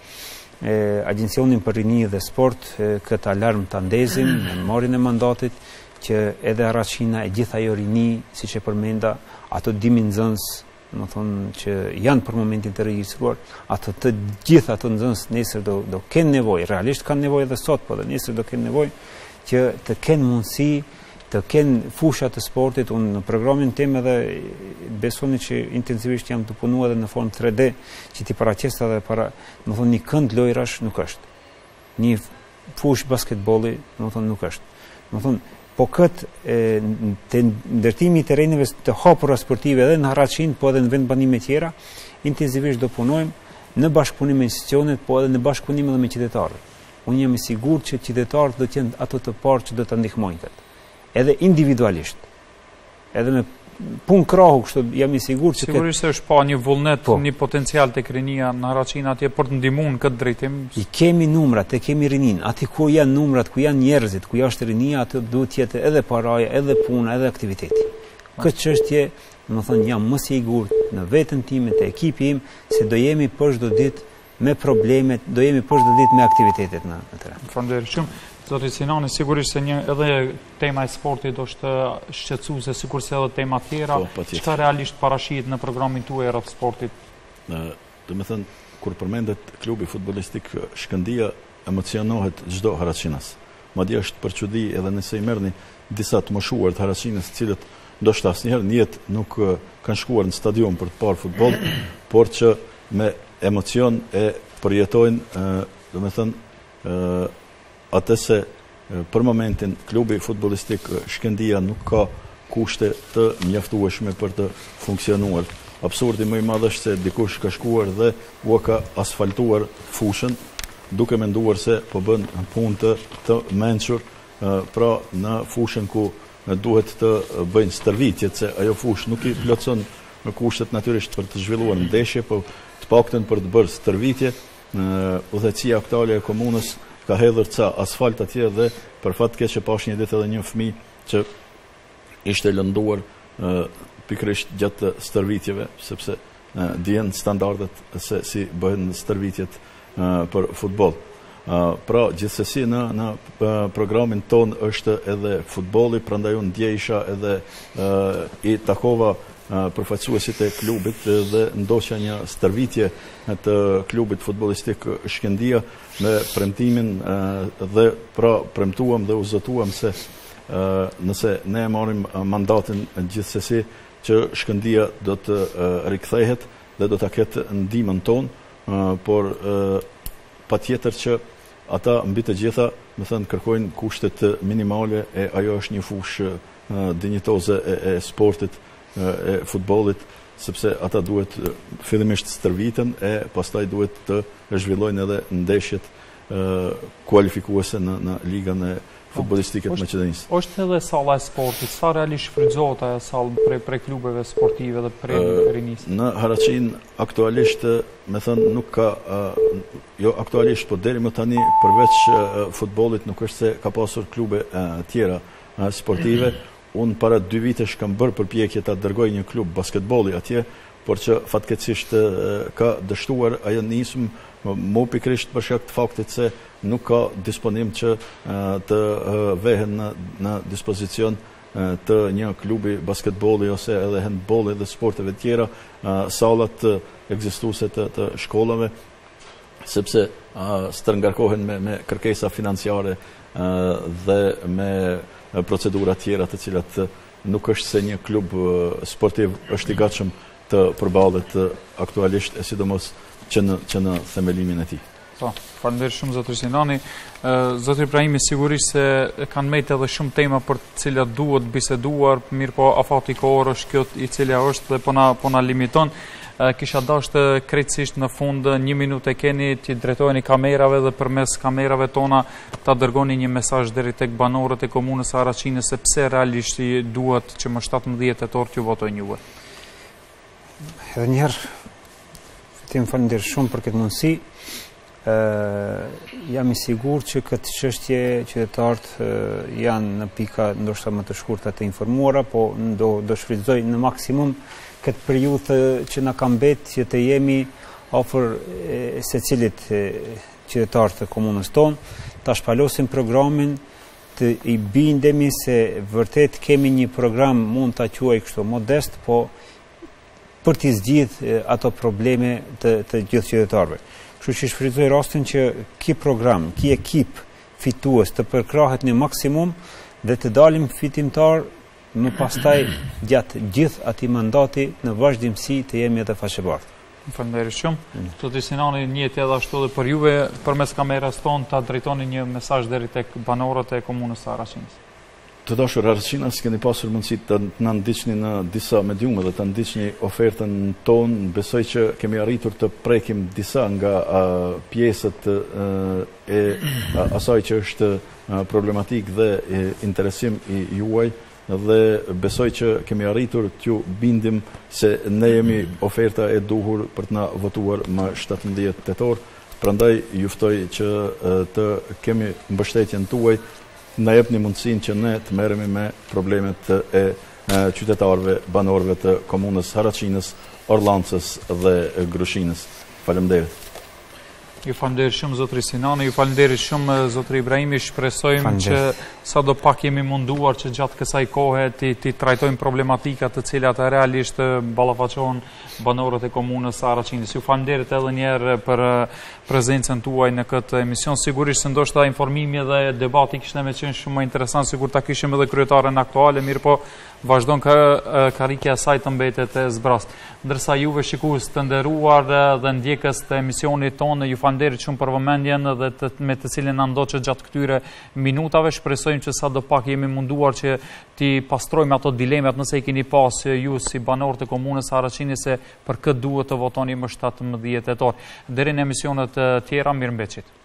e, Agjencionin për Rini dhe Sport e, këtë alarm të ndezim në marrjen e mandatit, që edhe Haraqina e gjitha ajo rini, si që përmenda, ato dimi nxënës, më thonë që janë për momentin të regjistruar, ato të gjitha ato nxënës nesër do, do kenë nevojë, realisht kanë nevojë edhe sot, po dhe nesër do kenë nevojë që të kenë mundësi, të kenë fusha të sportit. Unë në programin tim edhe besoni që intensivisht jam të punu edhe në formë tre D, që ti paraqes edhe para, më thonë, një kënd lojrash nuk është. Një fush basketbolli, më thonë, nuk është. Më thonë, po këtë të ndërtimi i terreneve të hapura sportive edhe në Haraqin, po edhe në vendbanime tjera, intensivisht do punojmë në bashkëpunim me institucionet, po edhe në bashkëpunim edhe me qytetarët. Unë jam i sigurt që qytetarët do të jenë ato të parë që do ta ndihmojnë këtë. Edhe individualisht. Edhe me punë krahu, kështu jam i sigurt që sigurisht se është pa një vullnet, po, një potencial tek rinia në Haraqin atje për të ndihmuar këtë drejtim. I kemi numrat, e kemi rinin. Aty ku janë numrat, ku janë njerëzit, ku është rinia, aty duhet të jetë edhe paraja, edhe puna, edhe aktiviteti. Këtë çështje, më thonë, jam më sigurt në veten time, te ekipi im, se do jemi për çdo ditë me problemet, do jemi për çdo ditë me aktivitetet në atë. Faleminderit shumë. Zoti Sinani, sigurisht se një edhe tema e sportit është shqetësuese, sikur se edhe tema tjera. Po, çka realisht parashihet në programin tuaj rreth sportit? Do të thënë, kur përmendet klubi futbollistik Shkëndija, emocionohet çdo haraqinas. Madje është për çudi edhe nëse i merrni disa të moshuar të Haraqinës, të cilët ndoshta asnjëherë në jetë nuk kanë shkuar në stadium për të parë futboll, por që me emocion e përjetojnë, do të thënë, atë se për momentin klubi futbollistik Shkëndija nuk ka kushte të mjaftueshme për të funksionuar. Absurdi më i madh është se dikush ka shkuar dhe u ka asfaltuar fushën, duke menduar se po bën punë të, të mençur, pra në fushën ku duhet të bëjnë stërvitjet, se ajo fushë nuk i plotson në kushtet natyrisht për të zhvilluar ndeshje, po të paktën për të bërë stërvitje. Udhëheqësia aktale e komunës ka hedhur ca asfalt atje dhe për fat keq që pash një ditë edhe një fëmijë që ishte lënduar pikërisht gjatë stërvitjeve, sepse dihen standardet se si bëhen stërvitjet për futboll. Pra, gjithsesi në, në programin ton është edhe futbolli, prandaj unë ndjejsha edhe i takova përfaqësuesit e klubit dhe ndoqa një stërvitje të klubit futbollistik Shkëndia me premtimin dhe pra premtuam dhe u zotuam se nëse ne marrim mandatin gjithsesi që Shkëndia do të rikthehet dhe do të ketë ndihmën tonë, por patjetër që ata mbi të gjitha, më thënë, kërkojnë kushtet minimale e ajo është një fushë dinjitoze e, e sportit, e futbollit, sepse ata duhet fillimisht stërviten e pastaj duhet të zhvillojnë edhe ndeshjet kualifikuese në, në ligën e futbollistike të Maqedonisë. Është edhe salla e sportit, sa realisht shfrytëzohet ajo sallë prej prej klubeve sportive dhe prej rinisë? Në Haraqin aktualisht, me thënë, nuk ka jo aktualisht, po deri më tani përveç futbollit nuk është se ka pasur klube tjera sportive. Unë para dy vitesh kam bërë përpjekje ta dërgoj një klub basketbolli atje, por që fatkeqësisht ka dështuar ajo nismë, më pikrisht për shkak të faktit se nuk ka disponim që të vehen në, në dispozicion të një klubi basketbolli ose edhe handbolli dhe sporteve tjera, sallat ekzistuese të, të shkollave, sepse stërngarkohen me, me kërkesa financiare dhe me procedura tjera të cilat nuk është se një klub sportiv është i gatshëm të përballet aktualisht e sidomos që në, që në themelimin e tij. Po, faleminderit shumë zotri Sinani. Zotri Ibrahimi sigurisht se kanë mbet edhe shumë tema për të cilat duhet biseduar, mirë po afati kohor është kjo i cila është dhe po na po na limiton. Kisha dashur krejtësisht në fund një minutë e keni të drejtoheni kamerave dhe përmes kamerave tona ta dërgoni një mesazh deri tek banorët e komunës së Haraqinës se pse realisht duhet që më shtatëmbëdhjetë tetor t'ju votojnë juve. Edhe njëherë tim falënderit shumë për këtë mundësi. Jam i sigurt që këtë çështje qytetarët janë në pika ndoshta më të shkurta të informuara, po do do shfrytëzoj në maksimum këtë periudhë që na ka mbet që të jemi afër secilit qytetar të komunës tonë, ta shpalosim programin, të i bindemi se vërtet kemi një program, mund ta quaj kështu modest, po për t'i zgjidh ato probleme të, të gjithë qytetarëve. Kështu që shfrytëzoj rastin që ky program, ky ekip fitues të përkrahet në maksimum dhe të dalim fitimtar më pastaj gjatë gjithë atij mandati në vazhdimsi të jemi edhe faqebartë. Faleminderit shumë. Zotri Sinani, njëjtë edhe ashtu edhe për juve përmes kamerës tonë ta drejtoni një mesazh deri tek banorët e komunës së Haraqinës. Të dashur Haraqinës, keni pasur mundësi të na ndiqni në disa mediume dhe të ndiqni ofertën tonë. Besoj që kemi arritur të prekim disa nga uh, pjesët uh, e uh, asaj që është uh, problematik dhe e, interesim i juaj, dhe besoj që kemi arritur t'ju bindim se ne jemi oferta e duhur për të na votuar më shtatëmbëdhjetë tetor. Prandaj juftoj që uh, të kemi mbështetjen tuaj, na jepni mundësinë që ne të merremi me problemet e qytetarëve, banorëve të komunës Haraqinës, Orllancës dhe Grushinës. Faleminderit. Ju falenderoj shumë zotri Sinani, ju falenderoj shumë zotri Ibrahimi, shpresojmë që sado pak jemi munduar që gjatë kësaj kohe ti, ti trajtojmë problematika të cilat realisht ballafaqohen banorët e komunës së Haraqinës. Ju falenderoj edhe një herë për prezencën tuaj në këtë emision. Sigurisht se ndoshta informimi dhe debati kishte më qenë shumë më interesant, sikur ta kishim edhe kryetaren aktuale, mirë po vazhdon ka karrikja e saj të mbetet e zbrast. Ndërsa juve shikues të nderuar dhe ndjekës të emisionit tonë, ju falenderoj shumë për vëmendjen dhe të, me të cilën na ndoqët gjatë këtyre minutave. Shpresojmë që sa do pak jemi munduar që ti pastrojmë ato dilemat nëse i keni pas ju si banorë të komunës së Haraqinës se për këtë duhet të votoni më shtatëmbëdhjetë tetor. Deri në emisionet tjera, mirëmbëjtje.